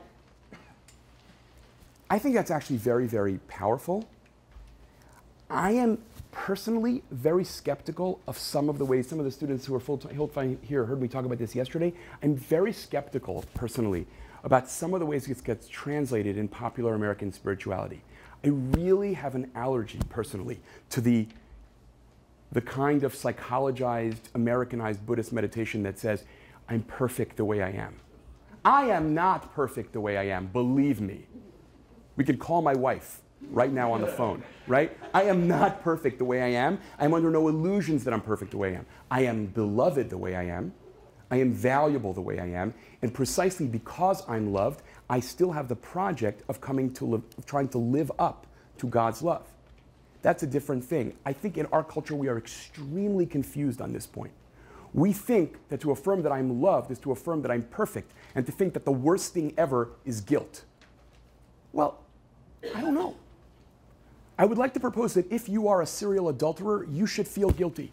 I think that's actually very, very powerful. I am personally very skeptical of some of the ways some of the students who are full-time here heard me talk about this yesterday. I'm very skeptical, personally, about some of the ways this gets translated in popular American spirituality. I really have an allergy, personally, to the, the kind of psychologized, Americanized Buddhist meditation that says, I'm perfect the way I am. I am not perfect the way I am, believe me. We could call my wife right now on the phone, right? I am not perfect the way I am. I'm under no illusions that I'm perfect the way I am. I am beloved the way I am. I am valuable the way I am. And precisely because I'm loved, I still have the project of coming to live, of trying to live up to God's love. That's a different thing. I think in our culture we are extremely confused on this point. We think that to affirm that I'm loved is to affirm that I'm perfect, and to think that the worst thing ever is guilt. Well, I don't know. I would like to propose that if you are a serial adulterer, you should feel guilty.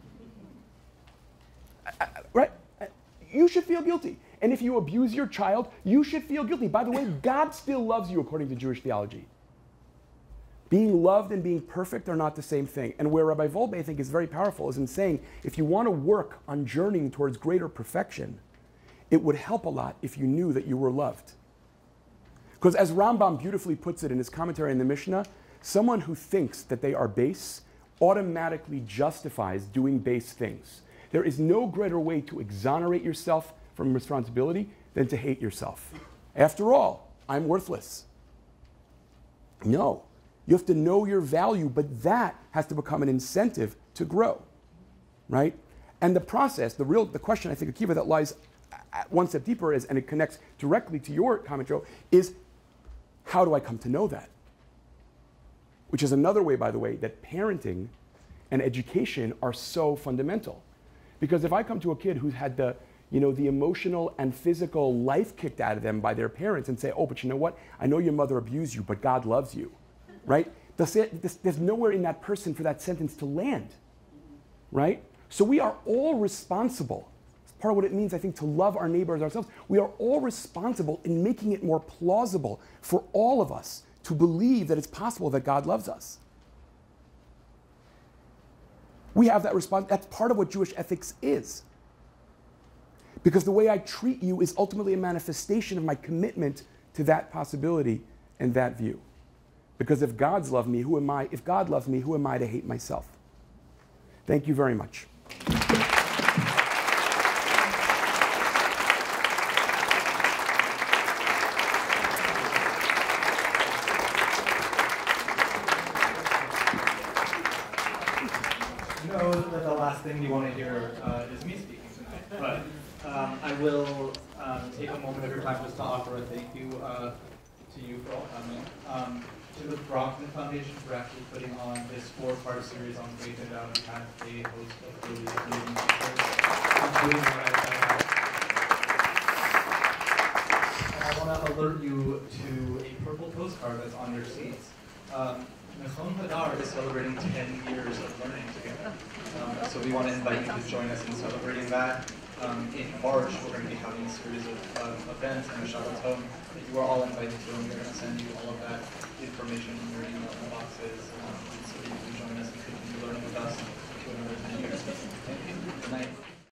I, I, right? You should feel guilty. And if you abuse your child, you should feel guilty. By the way, God still loves you according to Jewish theology. Being loved and being perfect are not the same thing. And where Rabbi Volbe, I think, is very powerful is in saying, if you want to work on journeying towards greater perfection, it would help a lot if you knew that you were loved. Because as Rambam beautifully puts it in his commentary in the Mishnah, someone who thinks that they are base automatically justifies doing base things. There is no greater way to exonerate yourself from responsibility than to hate yourself. After all, I'm worthless. No. You have to know your value, but that has to become an incentive to grow, right? And the process, the real, the question I think, Akiva, that lies one step deeper is, and it connects directly to your comment, Joe, is how do I come to know that? Which is another way, by the way, that parenting and education are so fundamental. Because if I come to a kid who's had the, you know, the emotional and physical life kicked out of them by their parents and say, oh, but you know what? I know your mother abused you, but God loves you, right? There's nowhere in that person for that sentence to land, right? So we are all responsible. It's part of what it means, I think, to love our neighbors ourselves. We are all responsible in making it more plausible for all of us to believe that it's possible that God loves us. We have that response. That's part of what Jewish ethics is. Because the way I treat you is ultimately a manifestation of my commitment to that possibility and that view. Because if God's loved me, who am I? If God loves me, who am I to hate myself? Thank you very much. You know that the last thing you want to hear uh, is me speaking tonight, but um, I will um, take a moment of your time just to offer a thank you uh, to you for all coming. Um, to the Bronfman Foundation for actually putting on this four-part series on Great Hadar. We had a host of really amazing speakers, including what I said. And I want to alert you to a purple postcard that's on your seats. Um, Hadar is celebrating ten years of learning together. Um, so we want to invite you to join us in celebrating that. Um, in March, we're going to be having a series of uh, events and a Shabbaton that you are all invited to, and we're going to send you all of that information in your email inboxes. Um,